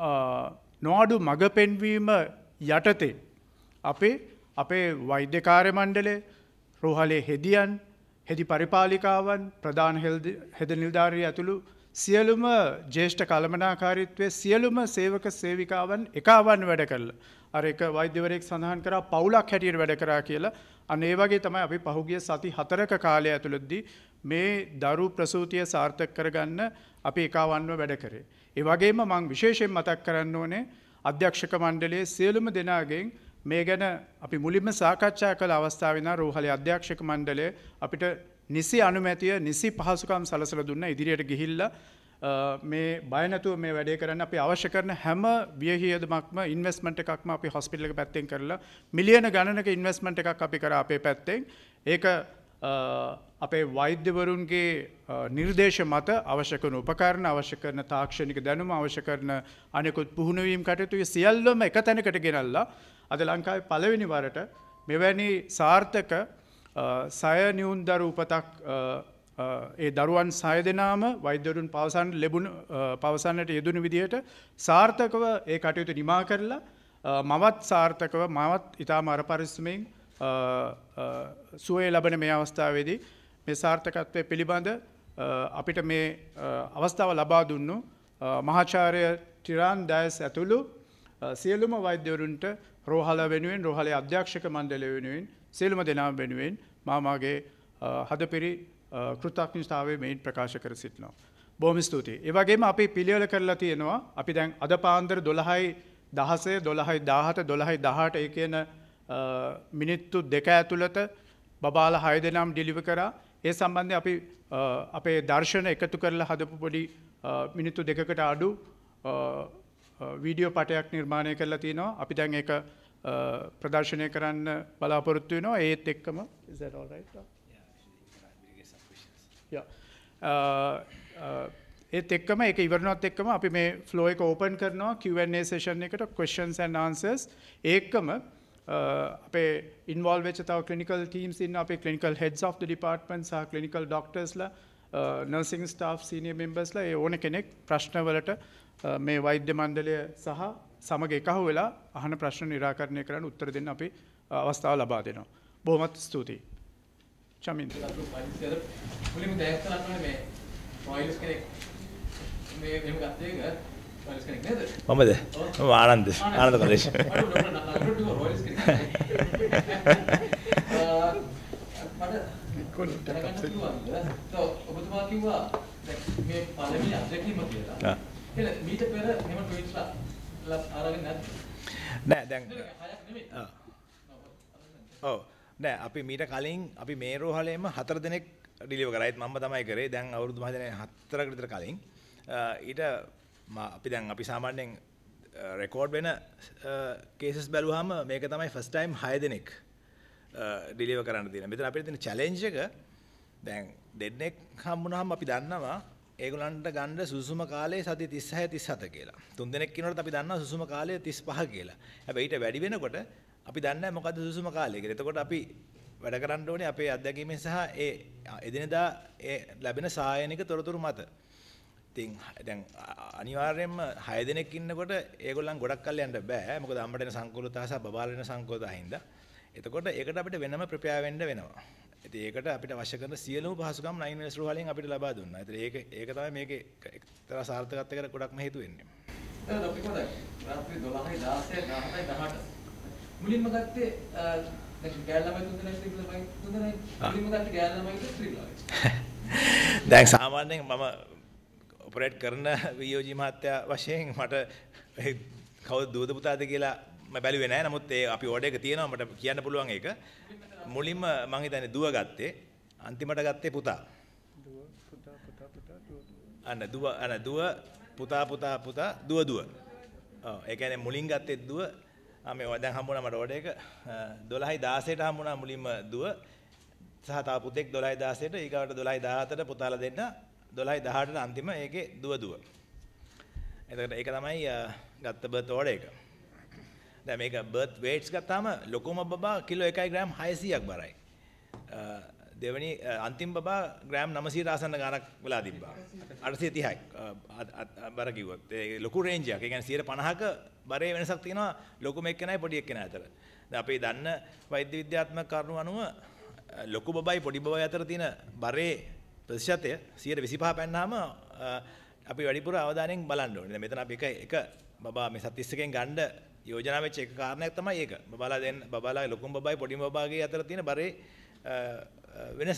නොඅඩු මඟ පෙන්වීම යටතේ අපේ අපේ වෛද්‍ය කාර්ය මණ්ඩලය රෝහලේ හෙදියන් හෙදි පරිපාලිකාවන් ප්‍රධාන හෙද නිලධාරිය ඇතුළු සියලුම ජ්‍යෙෂ්ඨ කළමනාකාරීත්වයේ සියලුම සේවක සේවිකාවන් එකවන් වැඩ කළා. අර එක වෛද්‍යවරයෙක් සඳහන් කරා පවුලක් හැටියට වැඩ කරා කියලා. අන්න ඒ වගේ තමයි අපි පහුගිය සති හතරක කාලය ඇතුළතදී මේ දරු ප්‍රසූතිය සාර්ථක කරගන්න අපි එකවන්ව වැඩ කරේ. ඒ වගේම මම විශේෂයෙන් මතක් කරන්න ඕනේ අධ්‍යක්ෂක මණ්ඩලයේ සියලුම දෙනාගෙන් මේ ගැන අපි මුලින්ම සාකච්ඡා කළ අවස්ථාවේ නා රෝහලේ අධ්‍යක්ෂක මණ්ඩලය අපිට නිසි අනුමැතිය නිසි පහසුකම් සලසලා දුන්නා. ඉදිරියට ගිහිල්ලා මේ බය නැතුව මේ වැඩේ කරන්න අපි අවශ්‍ය කරන හැම වියහියදමක්ම ඉන්වෙස්ට්මන්ට් එකක්ම අපි හොස්පිටල් එක පැත්තෙන් කරලා මිලියන ගණනක ඉන්වෙස්ට්මන්ට් එකක් අපි කරා අපේ පැත්තෙන්. ඒක අපේ වෛද්‍යවරුන්ගේ නිර්දේශ මත අවශ්‍ය කරන උපකරණ අවශ්‍ය කරන තාක්ෂණික දැනුම අවශ්‍ය කරන අනෙකුත් පුහුණුවීම් කටයුතු සියල්ලම එක තැනකට ගෙනල්ලා අද ලංකාවේ පළවෙනි වරට මෙවැනි සාර්ථක සය නිවුන්දරු උපතක් ඒ දරුවන් සය දෙනාම වෛද්‍යවරුන් පවසන්න ලැබුණු පවසන්නට යෙදුණු විදිහට සාර්ථකව ඒ කටයුතු නිමා කරලා මවත් සාර්ථකව මවත් ඊටම අර පරිස්සමෙන් සුවය ලබන මේ අවස්ථාවේදී මේ සාර්ථකත්වයේ පිළිබඳ අපිට මේ අවස්ථාව ලබා දුන්නු මහාචාර්ය ටිරාන් ඩයස් ඇතුළු සියලුම වෛද්‍යවරුන්ට රෝහල වෙනුවෙන් රෝහලේ අධ්‍යක්ෂක මණ්ඩලය වෙනුවෙන් සියලුම දෙනා වෙනුවෙන් මා මාගේ හදපිරි කෘතඥතාවය මෙයින් ප්‍රකාශ කර සිටිනවා. බොහොම ස්තුතියි. ඒ වගේම අපි පිළිවෙල කරලා තියෙනවා. අපි දැන් අද පාන්දර දොළහයි දහසය දොළහයි දාහත දොළහයි දහඅට ඒ කියන මිනිත්තු දෙක ඇතුළත බබාලා හය දෙනාම ඩිලිවර් කරා. ඒ සම්බන්ධයෙන් අපි අපේ දර්ශන එකතු කරලා හදපු පොඩි මිනිත්තු දෙකකට අඩු වීඩියෝ පටයක් නිර්මාණය කරලා තිනවා. අපි දැන් ඒක ප්‍රදර්ශනය කරන්න බලාපොරොත්තු වෙනවා. ඒත් එක්කම is that all right? ඒත් එක්කම ඒක ඉවරනවත් එක්කම අපි මේ ෆ්ලෝ එක ඕපන් කරනවා Q and A session එකට questions and answers. ඒකම අපේ ඉන්වෝල්ව් වෙච්ච තව clinical teams ඉන්න අපේ clinical heads of the department සහ clinical doctors ලා nursing staff senior members ලා ඒ ඕන කෙනෙක් ප්‍රශ්න වලට මේ වෛද්‍ය මණ්ඩලය සහ සමග එකහුව වෙලා අහන ප්‍රශ්න නිරාකරණය කරන්න උත්තර දෙන්න අපි අවස්ථාව ලබා දෙනවා. බොහොමත් ස්තුතියි. චමින් මුලින්ම දැක්ක ගන්න මේ රොයල්ස් කෙනෙක් මේ මෙහෙම ගත්තේ එක රොයල්ස් කෙනෙක් නේද? මමද? මම ආනන්ද. ආනන්ද කොලේජ්. රොයල්ස් කෙනෙක්. මට කොල්ලට දැනගන්න පුළුවන්ද? ඔබතුමා කිව්වා මේ පළවෙනි අත්දැකීම කියලා. ආ. එහෙනම් මීට පෙර මෙහෙම ට්විට්ස්ලා අරගෙන නැද්ද? නෑ දැන් ආ. ඔව්. නෑ අපි මීට කලින් අපි මේ රෝහලේම හතර දෙනෙක් ඩිලිවර් කරා. ඒත් මම තමයි කරේ. දැන් අවුරුදු මහ දෙනේ හතරකට විතර කලින්. ඊට අපි දැන් අපි සාමාන්‍යයෙන් රෙකෝඩ් වෙන කේසස් බැලුවාම මේක තමයි ෆස්ට් ටයිම් හය දෙනෙක් ඩිලිවර් කරන්න තියෙන. මෙතන අපිට තියෙන චැලෙන්ජ් එක දැන් දෙන්නෙක් හම්බුනහම අපි දන්නවා ඒගොල්ලන්ට ගන්න සුසුම කාලේ සති තිස්හය තිස්හත කියලා. තුන් දෙනෙක් කිනකොට අපි දන්නවා සුසුම කාලය තිස්පහ කියලා. හැබැයි ඊට වැඩි වෙනකොට අපි දන්නේ නැහැ මොකද්ද සුසුම කාලය කියලා. එතකොට අපි වැඩ කරන්න ඕනේ අපේ අත්දැකීමෙන් සහ ඒ එදිනෙදා ඒ ලැබෙන සායනික තොරතුරු මත. ඉතින් දැන් අනිවාර්යයෙන්ම හය දෙනෙක් ඉන්නකොට ඒගොල්ලන් ගොඩක් කල් යන්න බෑ. මොකද අම්මට එන සංකූලතා සහ බබාලට එන සංකූලතා හින්දා. එතකොට ඒකට අපිට වෙනම ප්‍රපෙයාර් වෙන්න වෙනවා. ඉතින් ඒකට අපිට අවශ්‍ය කරන සියලුම පහසුකම් නයින් වෙනස් වලින් අපිට ලබා දුන්නා. ඉතින් ඒක ඒක තමයි මේකේ එක්තරා සාර්ථකත්වයකට ගොඩක්ම හේතු වෙන්නේ. දැන් අපි කොහොමද රාත්‍රී දොළහයි දාසයි දහසයි දහඅට මුලින්ම ගත්තේ දැන් ගෑල් ළමයි තුන් දෙනෙක් තිබුණා මම තුන් දෙනෙක් මුලින්ම ගත්තේ ගෑල් ළමයි ඉතින් ත්‍රි ළමයි. දැන් සාමාන්‍යයෙන් මම ඔපරේට් කරන වියෝජී මහත්තයා වශයෙන් මට කවුද දුවද පුතාද කියලා මම බැලුවේ නැහැ. නමුත් ඒ අපි ඕඩර් එක තියෙනවා මට කියන්න පුළුවන් ඒක. මුලින්ම මම හිතන්නේ දුව ගත්තේ අන්තිමට ගත්තේ පුතා. දුව පුතා පුතා පුතා දුව. අන්න දුව අන්න දුව පුතා පුතා පුතා දුව දුව. ඔව් ඒ කියන්නේ මුලින් ගත්තේ දුව. ආ මේ දැන් හම්බුණා මට ඕඩර් එක දොළහයි දාසයට හම්බුණා මුලින්ම දුව සහ තව පුතෙක් දොළහයි දාසයට ඊගාවට දොළහයි දහහතට පුතාලා දෙන්න දොළහයි දහඅටට අන්තිම ඒකේ දුව දුව. එතකොට ඒක තමයි ගත්ත බර්ත් ඕඩර් එක. දැන් මේක බර්ත් වේට්ස් ගත්තාම ලොකුම බබා කිලෝ එකයි ග්‍රෑම් හයසීයක් බරයි. දෙවෙනි අන්තිම බබා ග්‍රෑම් නවසීයට ආසන්න ගාණක් වෙලා තිබ්බා. අටසිය තිහයි බර කිව්වොත්. ඒ ලොකු රේන්ජ් එකක්. ඒ කියන්නේ සියයට පනහක බරේ වෙනසක් තියෙනවා ලොකුම එක්කෙනයි පොඩි එක්කෙනා අතර. දැන් අපි දන්න වෛද්‍ය විද්‍යාත්මක කරුණු අනුව ලොකු බබයි පොඩි බබයි අතර තියෙන බරේ ප්‍රතිශතය සියයට විසිපහ පැන්නාම අපි වැඩිපුර අවධානයෙන් බලන්න ඕනේ. දැන් මෙතන අපි එක එක බබා මේ සත් තිස් එකෙන් ගන්න යෝජනා වෙච්ච එක කාරණයක් තමයි ඒක. බබාලා දෙන්න බබාලා ලොකුම බබයි පොඩිම බබාගේ අතර තියෙන බරේ වෙනස.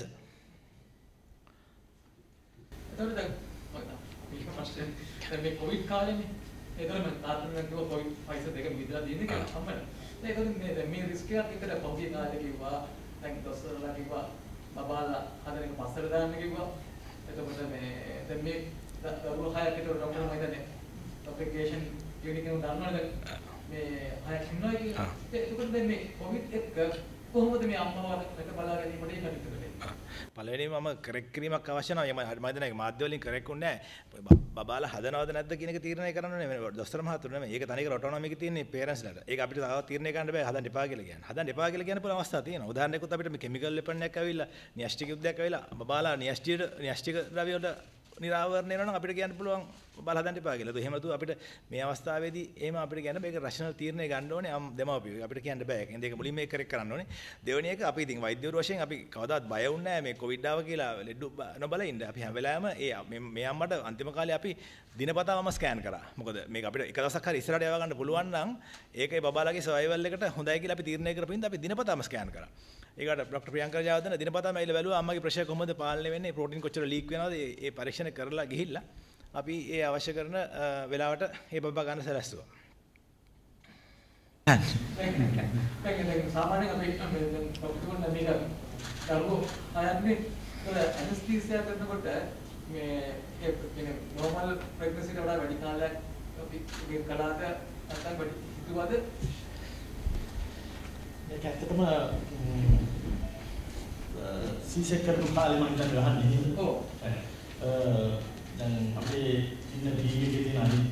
එතකොට දැන් මම ප්‍රශ්නේ දැන් මේ කොවිඩ් කාලේනේ ඒතර මම තාත්තගෙන් කිව්වා කොවිඩ් පයිසර් දෙක විතර දෙන්නේ කියලා අම්මලා. ඒකත් මේ මේ රිස්ක් එකක් විතර පොඩි කාලේ කිව්වා. දැන් දොස්තරලා කිව්වා බබාලා හදන එක පස්සට දාන්න කිව්වා. එතකොට මේ දැන් මේ දරුවෝ හයක් විතර ડોක්ටර් මම හිතන්නේ ඔපරේෂන් ක්ලිනික් එකේ දාන්නවද මේ හයක් ඉන්නවා කියලා. එතකොට දැන් මේ කොවිඩ් එක කොහොමද මේ අම්මව රැක බලා ගැනීමට ඒ කටයුතු කරන්නේ? පළවෙනිම මම කරෙක්ට් කිරීමක් අවශ්‍ය නැහැ. මම මම හිතන්නේ මාධ්‍ය වලින් කරෙක්ට් උන්නේ නැහැ. බබාලා හදනවද නැද්ද කියන එක තීරණය කරන්න ඕනේ. දොස්තර මහතුරු නෙමෙයි. ඒක තනිකර ඔටෝනොමි එකේ තියෙන්නේ පේරන්ට්ස්ලාට. ඒක අපිට තව තීරණය කරන්න බෑ හදන්න එපා කියලා කියන්නේ. හදන්න එපා කියලා කියන්න පුළුවන් අවස්ථා තියෙනවා. උදාහරණයකට අපිට මේ කිමිකල් වෙපන් එකක් ඇවිල්ලා න්‍යෂ්ටික යුද්ධයක් ඇවිල්ලා බබාලා න්‍යෂ්ටියට න්‍යෂ්ටික ද්‍රව්‍ය වලට නිරාවරණය වෙනවා නම් අපිට කියන්න පුළුවන් බබාලා හදන්න එපා කියලා. එහෙම නැතුව අපිට මේ අවස්ථාවේදී එහෙම අපිට කියන්න මේක රෂනල් තීරණය ගන්න ඕනේ දෙමව්පියෝ. අපිට කියන්න බෑ. ඒක මුලින්ම මේක කරෙක්ට් කරන්න ඕනේ. දෙවෙනි එක අපි ඉතින් වෛද්‍යවරු වශයෙන් අපි කවදාවත් බය වුන්නේ නැහැ මේ කොවිඩ් ආව කියලා ලෙඩ නොබල ඉන්න. අපි හැම වෙලාවෙම ඒ මේ අම්මට අන්තිම කාලේ අපි දිනපතාවම ස්කෑන් කරා. මොකද මේක අපිට එක දවසක් හරි ඉස්සරහට යව ගන්න පුළුවන් නම් ඒකේ බබාලාගේ සර්වයිවල් එකට හොඳයි කියලා අපි තීරණය කරපින්ද අපි දිනපතාවම ස්කෑන් කරා. ඒකට ડોක්ටර් ප්‍රියංකා ජයවර්ධන දිනපතාම ඇවිල්ලා බැලුවා අම්මගේ ප්‍රෙෂර් කොහොමද පාලනය වෙන්නේ, ප්‍රෝටීන් කොච්චර ලීක් වෙනවද, ඒ පරීක්ෂණ කරලා ගිහිල්ලා අපි ඒ අවශ්‍ය කරන වෙලාවට ඒ බබා ගන්න සැලැස්සුවා. දැන් සාමාන්‍යයෙන් අපි දැන් ඔක්කොම මේක දරුවෝ ආයන්නේ ඒල ඇනස්තීසියා කරනකොට මේ ඒ කියන්නේ නෝමල් ප්‍රෙග්නන්සිට වඩා වැඩි කාලයක් අපි මේ කලාක නැත්නම් වැඩි හිතුවද ඒක ඇත්තටම සීසෙක් කරපු කාලේ මම හිතන්නේ ගහන්නේ. ඔව්. දැන් අපේ ඉන්න ටීවී එකේ තියෙන අනිත්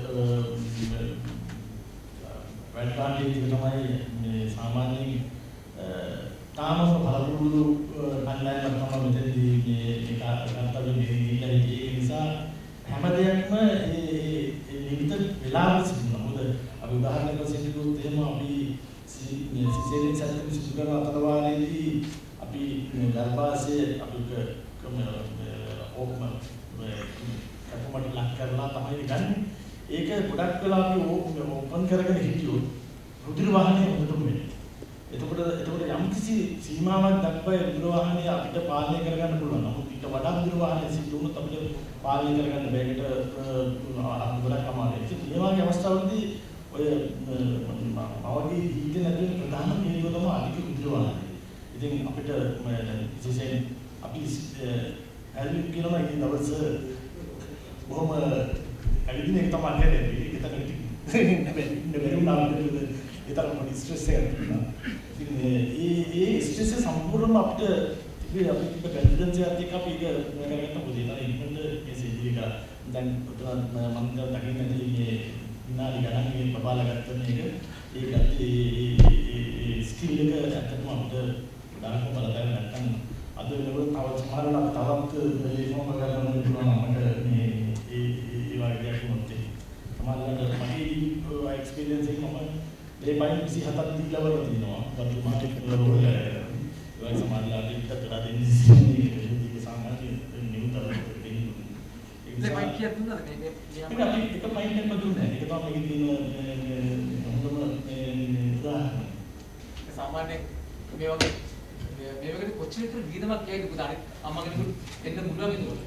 වැඩකාරී තමයි මේ සාමාන්‍යයෙන් තාමම බලපුරු කණ්ඩායමක් තමයි මෙතනදී මේ කාර්යකර්තවල නිදීලා ඒ නිසා හැම දෙයක්ම ඒ නිවිත වෙලාව සිදුනවා. මොකද අපි උදාහරණයක් වශයෙන් කිව්වොත් එහෙම අපි සිසේරියන් සර්ජරි සිදු කරන අතරවාරයේදී අපි ගර්භාෂයේ අපි ඕපම කටුමට ලක් කරලා තමයි ගන්න. ඒක ගොඩක් වෙලා අපි ඕපන් කරගෙන හිටියොත් රුධිර වාහනය හොඳටම වෙන්නේ. එතකොට එතකොට යම් කිසි සීමාවක් දක්වා රුධිර වාහනය අපිට පාලනය කරගන්න පුළුවන්. නමුත් ඊට වඩා රුධිර වාහනය සිදු වුණොත් අපිට පාලනය කරගන්න බැරිකට ගොඩක් අමාරුයි. ඒ වගේ අවස්ථාවලදී ඔය මවගේ දීගෙන නැතිව ප්‍රධානම හේතුව තමයි අධික රුධිර වාහනය. ඉතින් අපිට විශේෂයෙන් අපි ඇල්වින් කියනවා ඉතින් දවස් බොහොම ඇවිදින එක තමයි කරන්නේ. ඒක තමයි නෙමෙයි නෙමෙයි උනාට ඒතරම් මොකද ස්ට්‍රෙස් එකක් තියෙනවා. ඉතින් ඒ ඒ ස්ට්‍රෙස් එක සම්පූර්ණයෙන්ම අපිට ඉතින් අපි තිබ්බ කන්ෆිඩන්ස් එකත් එක්ක අපි ඒක කරගන්න පොඩි තරම් ඉක්මනට මේ සීඩී එක දැන් උතන මම දකින්නේ මේ විනාඩි ගණන් බබාලා ගත්ත මේක ඒකත් ඒ ස්කිල් එක ඇත්තටම අපිට ගොඩාක්ම බලපෑම නැත්නම් අද වෙනකොට තව සමහරවිට තවත් රිෆෝම් එකක් කරන්න පුළුවන් අපිට මේ ඒ ඒ වගේ දෙයක් වුණොත් සමහරවිට මගේ එක්ස්පීරියන්ස් එක මම ඒ බයින් විසිහතක් දීලා වල තියෙනවා වතු මාකට් වල ඒ සමහරවිට ඉක්ක කරලා දෙන්නේ ඒක සාමාන්‍ය නියුතර දෙන්නේ ඒ බයින් කියත් දුන්නාද මේ මේ ඒක අපි එක බයින් එකක් දුන්නා ඒක තමයි මේකේ තියෙන හොඳම උදාහරණ සාමාන්‍යයෙන් මේ වගේ මේ වගේ කොච්චර විතර වීදමක් කියයිද පුතා අනිත් අම්මා කෙනෙකුට එන්න පුළුවන් නේද?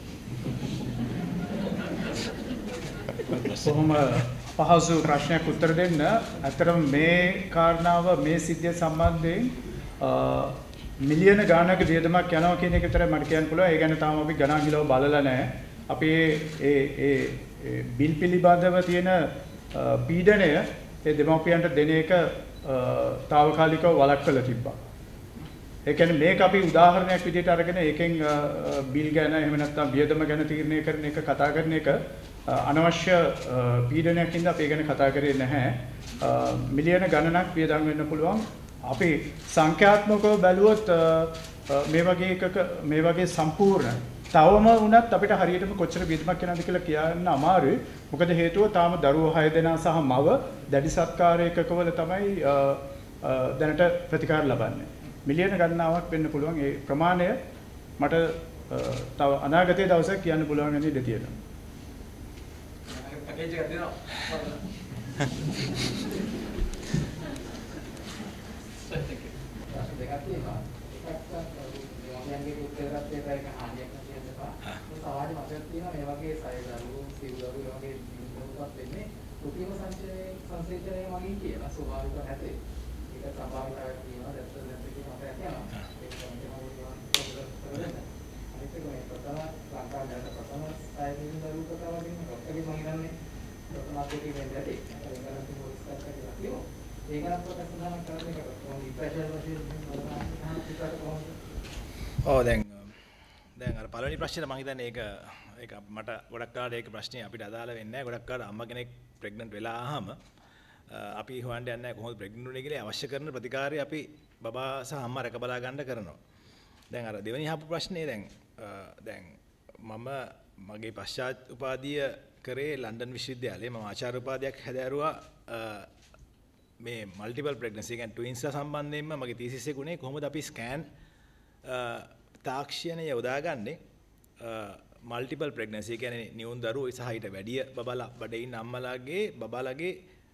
කොහොම පහසු ප්‍රශ්නයක් උත්තර දෙන්න. අතරම මේ කාරණාව මේ සිද්ධිය සම්බන්ධයෙන් මිලියන ගාණක වියදමක් යනවා කියන එක විතරයි මට කියන්න පුළුවන්. ඒ ගැන තාම අපි ගණන් හිලව බලලා නැහැ. අපි ඒ ඒ බිල් පිළිබඳව තියෙන පීඩනය ඒ දෙමව්පියන්ට දෙන එක తాවකාලිකව වළක්වලා තිබ්බා. ඒ කියන්නේ මේක අපි උදාහරණයක් විදිහට අරගෙන ඒකෙන් බිල් ගැන එහෙම නැත්නම් වියදම ගැන තීරණය කරන එක කතා කරන එක අනවශ්‍ය පීඩනයක් හින්දා අපි ගැන කතා කරේ නැහැ. මිලියන ගණනක් වියදම් වෙන්න පුළුවන්. අපි සංඛ්‍යාත්මකව බැලුවොත් මේ වගේ එකක මේ වගේ සම්පූර්ණ තවම වුණත් අපිට හරියටම කොච්චර වියදමක් යනවද කියලා කියන්න අමාරුයි. මොකද හේතුව තාම දරුවෝ හය දෙනා සහ මව දැඩි සත්කාර එකකවල තමයි දැනට ප්‍රතිකාර ලබන්නේ. මිලියන ගණනාවක් වෙන්න පුළුවන්. ඒ ප්‍රමාණය මට තව අනාගතයේ දවසක් කියන්න පුළුවන් වෙන ඉඩ තියෙනවා. පැකේජ් එකක් දෙනවා. දෙකක් තියෙනවා. එකක් යන්නේ උත්තරات ඒකයි කහානියක් කියන්න එපා. මේ සමාජ මතයක් තියෙනවා මේ වගේ සය දරුවෝ සිවුරු දරුවෝ වගේ දිනුවක්වත් වෙන්නේ කුටිම සංචේ සංසේචනය වගේ කියලා ස්වභාවික නැතේ. ඒක සම්භාවිතාවක් තියෙනවා දැක්ක දැක්ක කියන මතයක් යනවා. ඒක තමයි මොකද අනිත් එක මේ ප්‍රථම ලංකාවේ ප්‍රථම සය දිනු දරුවෝ කතාව වගේ රොක්කගේ මම හිතන්නේ ප්‍රථම අධ්‍යක්ෂකෙක් වෙන්න ඇති. ඒක ගලන්ති පොලිස් කාර්යයක් කියලා කියනවා. ඒකත් ප්‍රකාශ කරන කරන්නේ කොහොමද ඉපැෂල් වශයෙන් මොනවද පිටට කොහොමද ඔව් දැන් දැන් අර පළවෙනි ප්‍රශ්නේ මම හිතන්නේ ඒක ඒක මට ගොඩක් කාලේ ඒක ප්‍රශ්නේ අපිට අදාළ වෙන්නේ නැහැ. ගොඩක් කාලේ අම්මා කෙනෙක් ප්‍රෙග්නන්ට් වෙලා ආවම අපි හොයන්න යන්නේ නැහැ කොහොමද ප්‍රෙග්නන්ට් වුනේ කියලා. අවශ්‍ය කරන ප්‍රතිකාරය අපි බබා සහ අම්මා රැක බලා ගන්න කරනවා. දැන් අර දෙවෙනි අහපු ප්‍රශ්නේ දැන් දැන් මම මගේ පශ්චාත් උපාධිය කරේ ලන්ඩන් විශ්වවිද්‍යාලයේ මම ආචාර්ය උපාධියක් හැදෑරුවා මේ මල්ටිපල් ප්‍රෙග්නන්සි කියන්නේ ට්වින්ස්ලා සම්බන්ධයෙන්ම මගේ තීසිස් එක උනේ කොහොමද අපි ස්කෑන් තාක්ෂණය යොදාගන්නේ මල්ටිපල් ප්‍රෙග්නන්සි කියන්නේ නියුන් දරුවෝ සහ ඊට වැඩිය බබලා බඩේ ඉන්න අම්මලාගේ බබාලගේ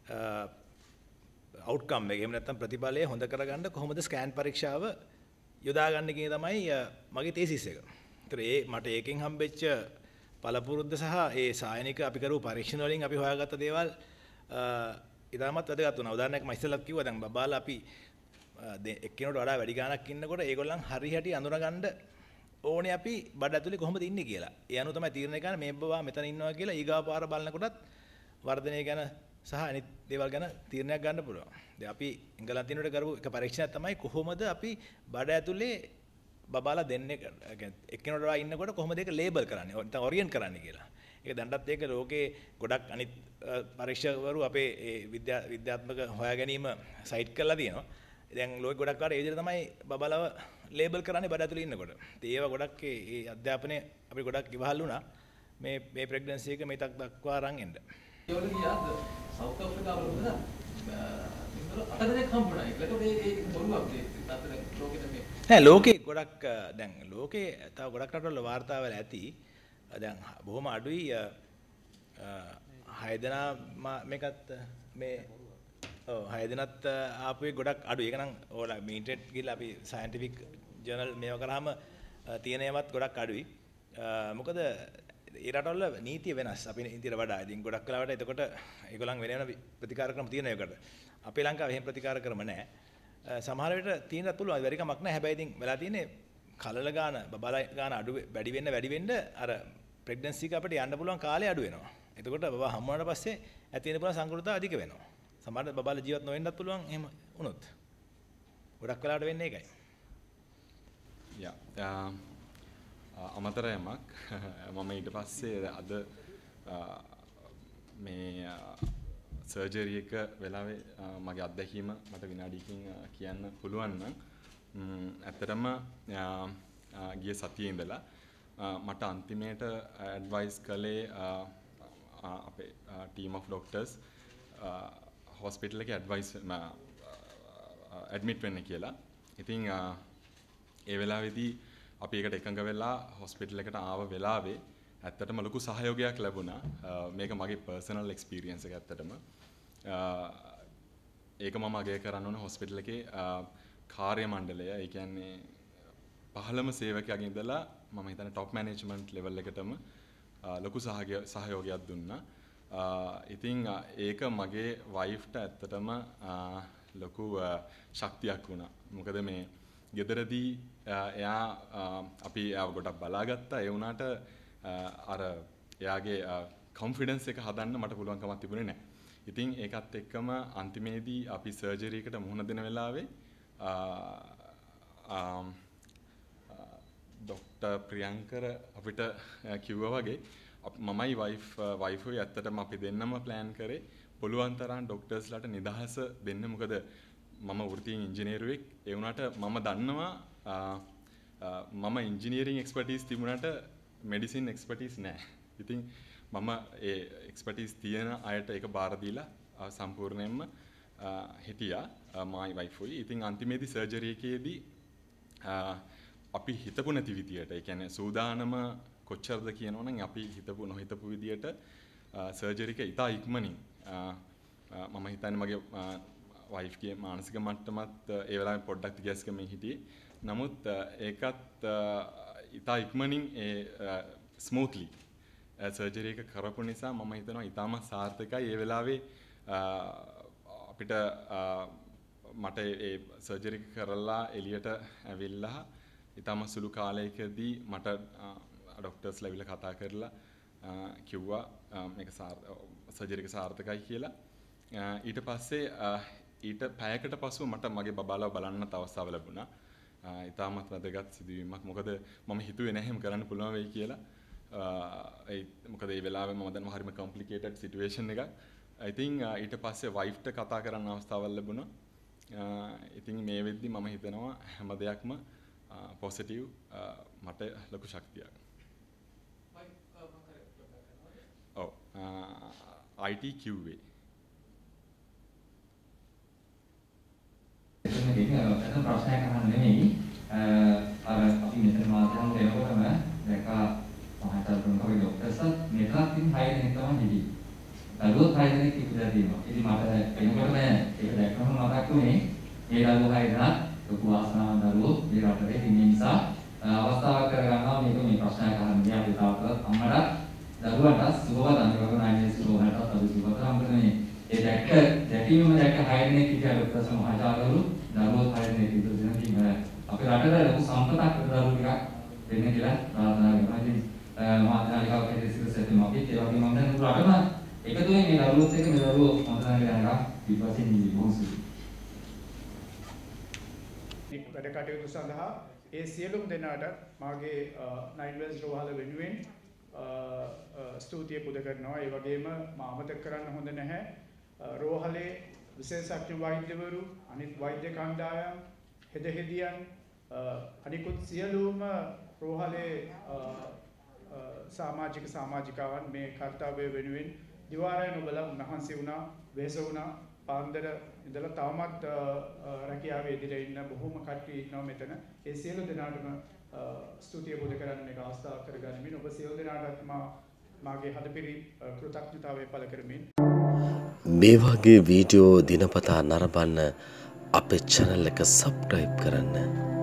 අවුට්කම් එක එහෙම නැත්නම් ප්‍රතිඵලය හොඳ කරගන්න කොහොමද ස්කෑන් පරීක්ෂාව යොදාගන්නේ කියන තමයි මගේ තීසිස් එක. ඒතර ඒ මට ඒකෙන් හම්බෙච්ච පළපුරුද්ද සහ ඒ සායනික අපි කරපු පරීක්ෂණ වලින් අපි හොයාගත්ත දේවල් ඉතාමත් වැදගත් වුණා. උදාහරණයක් මම ඉස්සෙල්ලත් කිව්වා දැන් බබාලා අපි එක්කෙනෙකුට වඩා වැඩි ගාණක් ඉන්නකොට ඒගොල්ලන් හරි හැටි අඳුනගන්න ඕනේ අපි බඩ ඇතුලේ කොහොමද ඉන්නේ කියලා. ඒ අනුව තමයි තීරණය කරන්නේ මේ බබා මෙතන ඉන්නවා කියලා ඊගාව පාර බලනකොටත් වර්ධනය ගැන සහ අනිත් දේවල් ගැන තීරණයක් ගන්න පුළුවන්. දැන් අපි එංගලන්තේනට කරපු එක පරීක්ෂණයක් තමයි කොහොමද අපි බඩ ඇතුලේ බබාලා දෙන්නේ එක්කෙනෙකුට වඩා ඉන්නකොට කොහොමද ඒක ලේබල් කරන්නේ නැත්නම් ඔරියන්ට් කරන්නේ කියලා. ඒක දැන්ටත් ඒක ලෝකේ ගොඩක් අනිත් පරීක්ෂකවරු අපේ විද්‍යා විද්‍යාත්මක හොයා ගැනීම සයිට් කරලා තියෙනවා. දැන් ලෝකෙ ගොඩක් කාට ඒ විදිහට තමයි බබලව ලේබල් කරන්නේ බඩ ඇතුලේ ඉන්නකොට. ඉතින් ඒවා ගොඩක් ඒ අධ්‍යාපනය අපිට ගොඩක් ඉවහල් වුණා. මේ මේ ප්‍රෙග්නන්සි එක මේ තක් දක්වා අරන් එන්න. ඒ වගේ ගියාද සවුත් අප්‍රිකාවල වුණා. ඉතින් අට දෙනෙක් හම්බුණා. ඒකට මේ ඒ බොරුවක් ඒ අතර ලෝකෙට මේ නෑ ලෝකේ ගොඩක් දැන් ලෝකේ තව ගොඩක් රටවල වාර්තා වෙලා ඇති. දැන් බොහොම අඩුයි හය දෙනා මේකත් මේ ඔව් හය දෙනාත් ආපුවේ ගොඩක් අඩුයි. ඒක නම් ඕලා මීටර් ගිහලා අපි සයන්ටිෆික් ජර්නල් මේව කරාම තියෙන ඒවාත් ගොඩක් අඩුයි. මොකද ඒ රටවල නීතිය වෙනස් අපි ඉන්දියට වඩා. ඉතින් ගොඩක් වෙලාවට එතකොට ඒගොල්ලන් වෙන වෙන ප්‍රතිකාර ක්‍රම තියෙන ඒකට. අපේ ලංකාවේ එහෙම ප්‍රතිකාර ක්‍රම නැහැ. සමහර වෙලට තියෙනත් පුළුවන් වැඩි කමක් නැහැ. හැබැයි ඉතින් වෙලා තියෙන්නේ කලල ගාන බබලා ගාන අඩු වැඩි වෙන්න වැඩි වෙන්න අර ප්‍රෙග්නන්සි එක අපිට යන්න පුළුවන් කාලය අඩු වෙනවා. එතකොට බබා හම්බ වුණාට පස්සේ ඇති වෙන පුළුවන් සංකෘතතාව අධික වෙනවා. සමහර බබාලා ජීවත් නොවෙන්නත් පුළුවන් එහෙම වුණොත්. ගොඩක් වෙලාවට වෙන්නේ ඒකයි. යා අමතර යමක් මම ඊට පස්සේ අද මේ සර්ජරි එක වෙලාවේ මගේ අත්දැකීම මට විනාඩියකින් කියන්න පුළුවන් නම් ඇත්තටම ගිය සතියේ ඉඳලා මට අන්තිමේට ඇඩ්වයිස් කළේ අපේ ටීම් ඔෆ් ඩොක්ටර්ස් හොස්පිටල් එකේ ඇඩ්වයිස් ඇඩ්මිට් වෙන්න කියලා. ඉතින් ඒ වෙලාවේදී අපි ඒකට එකඟ වෙලා හොස්පිටල් එකට ආව වෙලාවේ ඇත්තටම ලොකු සහයෝගයක් ලැබුණා. මේක මගේ පර්සනල් එක්ස්පීරියන්ස් එක ඇත්තටම. ඒක මම අගය කරන්න ඕන හොස්පිටල් එකේ කාර්ය මණ්ඩලය. ඒ කියන්නේ පහළම සේවකයාගෙන් ඉඳලා මම හිතන්නේ টপ මැනේජ්මන්ට් ලෙවල් එකටම ලොකු සහයෝගයක් දුන්නා. ඉතින් ඒක මගේ වයිෆ්ට ඇත්තටම ලොකු ශක්තියක් වුණා. මොකද මේ ගෙදරදී එයා අපි එයාව ගොඩක් බලාගත්තා. ඒ වුණාට අර එයාගේ කොන්ෆිඩන්ස් එක හදන්න මට පුළුවන්කමක් තිබුණේ නැහැ. ඉතින් ඒකත් එක්කම අන්තිමේදී අපි සර්ජරි එකට මුහුණ දෙන වෙලාවේ ડોක්ටර් ප්‍රියංකර අපිට කිව්වා වගේ මමයි වයිෆ් වයිෆුයි ඇත්තටම අපි දෙන්නම ප්ලෑන් කරේ පුළුවන් තරම් ડોක්ටර්ස්ලාට නිදහස දෙන්න. මොකද මම වෘත්තියෙන් ඉංජිනේරුවෙක්. ඒ වුණාට මම දන්නවා මම ඉංජිනීරින් එක්ස්පර්ටීස් තිබුණාට මෙඩිසින් එක්ස්පර්ටීස් නැහැ. ඉතින් මම ඒ එක්ස්පර්ටීස් තියෙන අයට ඒක බාර දීලා සම්පූර්ණයෙන්ම හිටියා මායි වයිෆුයි. ඉතින් අන්තිමේදී සර්ජරි එකේදී අපි හිතපු නැති විදියට, ඒ කියන්නේ සූදානම කොච්චරද කියනවනම් අපි හිතපු නොහිතපු විදියට සර්ජරි එක ඉතා ඉක්මනින් මම හිතන්නේ මගේ වයිෆ්ගේ මානසික මට්ටමත් ඒ වෙලාවේ පොඩ්ඩක් තිගැස්කමින් හිටියේ. නමුත් ඒකත් ඉතා ඉක්මනින් ඒ ස්මූත්ලි සර්ජරි එක කරපු නිසා මම හිතනවා ඉතාමත් සාර්ථකයි. ඒ වෙලාවේ අපිට මට ඒ සර්ජරි කරලා එළියට ඇවිල්ලා ඉතාමත් සුළු කාලයකදී මට ડોක්ටර්ස් ලැබිලා කතා කරලා කිව්වා මේක සර්ජරි එක සාර්ථකයි කියලා. ඊට පස්සේ ඊට පැයකට පසුව මට මගේ බබාලව බලන්න අවස්ථාව ලැබුණා. ඉතාමත් වැදගත් සිදුවීමක්. මොකද මම හිතුවේ නැහැ එහෙම කරන්න පුළුවන් වෙයි කියලා. ඒ මොකද ඒ වෙලාවේ මම දන්නවා හරිම කොම්ප්ලිකේටඩ් සිටුේෂන් එකක්. ඉතින් ඊට පස්සේ වයිෆ්ට කතා කරන්න අවස්ථාවක් ලැබුණා. ඉතින් මේ වෙද්දි මම හිතනවා හැම දෙයක්ම පොසිටිව් මට ලොකු ශක්තියක්. ඔව් I T Q A. එතන ප්‍රශ්නයක් අහන්න නෙමෙයි. අර අපි මෙතන මාතෘකාව දෙනකොටම දැක්කා මහත්තයා තුන්කගේ ડોක්ටර්ස් මෙතනත් ඉතින් හය දෙනෙක් තමයි හිටියේ. දරුවෝ හය දෙනෙක් ඉපදලා තියෙනවා. ඉතින් මට එනකොටම ඒක දැක්කම මතක් වුණේ මේ දරුවෝ හය දෙනා ලොකු වාසනාවක් දරුවෝ මේ රටේ. ඉතින් ඒ නිසා අවස්ථාවක් කරගන්නවා මේක මේ ප්‍රශ්නයක් අහන්න ගියා අපි තාත්තට අම්මට දරුවන්ට සුබවත් අනිවාර්යයෙන්ම සුබවට අද සුබවට අම්මනේ ඒ දැක්ක දැකීමම දැක්ක හය දෙනෙක් හිටියා ડોක්ටර්ස් මහාචාර්යවරු දරුවෝ හය දෙනෙක් ඉපදලා තියෙනවා. අපේ රටේ ලොකු සම්පතක් දරුවෝ ටිකක් දෙන්න කියලා ප්‍රාර්ථනා කරනවා. ඉතින් මහාචාර්යවරු කෙරෙහි සිතෙම අපි ඒ වගේම මම දැන් රටම එකතු වෙන්නේ මේ දරුවෝත් එක්ක මේ දරුවෝ මතනාගෙන යනවා ඊපස්සේ නිදි මොහොසු. වැඩ කටයුතු සඳහා ඒ සියලුම දෙනාට මාගේ නයින් වෙල්ස් රෝහල වෙනුවෙන් ස්තුතිය පුද කරනවා. ඒ වගේම මා අමතක කරන්න හොඳ නැහැ රෝහලේ විශේෂඥ වෛද්‍යවරු, අනිත් වෛද්‍ය කණ්ඩායම්, හෙදහෙදියන්, අනිකුත් සියලුම රෝහලේ සමාජික සමාජිකාවන් මේ කාර්යය වෙනුවෙන් දිවාරයන් ඔබලා මහන්සි වුණා, වෙහෙස වුණා. පාන්දර ඉඳලා තවමත් රැකියාවේ ඉදිරියේ ඉන්න බොහොම කට්ටිය ඉන්නවා මෙතන. ඒ සියලු දෙනාටම ස්තුතිය පුද කරන්න මේක අවස්ථාවක් කරගනිමින් ඔබ සියලු දෙනාටත් මා මාගේ හදපිරි කෘතඥතාවය පළ කරමින් මේ වගේ වීඩියෝ දිනපතා නරඹන්න අපේ channel එක subscribe කරන්න.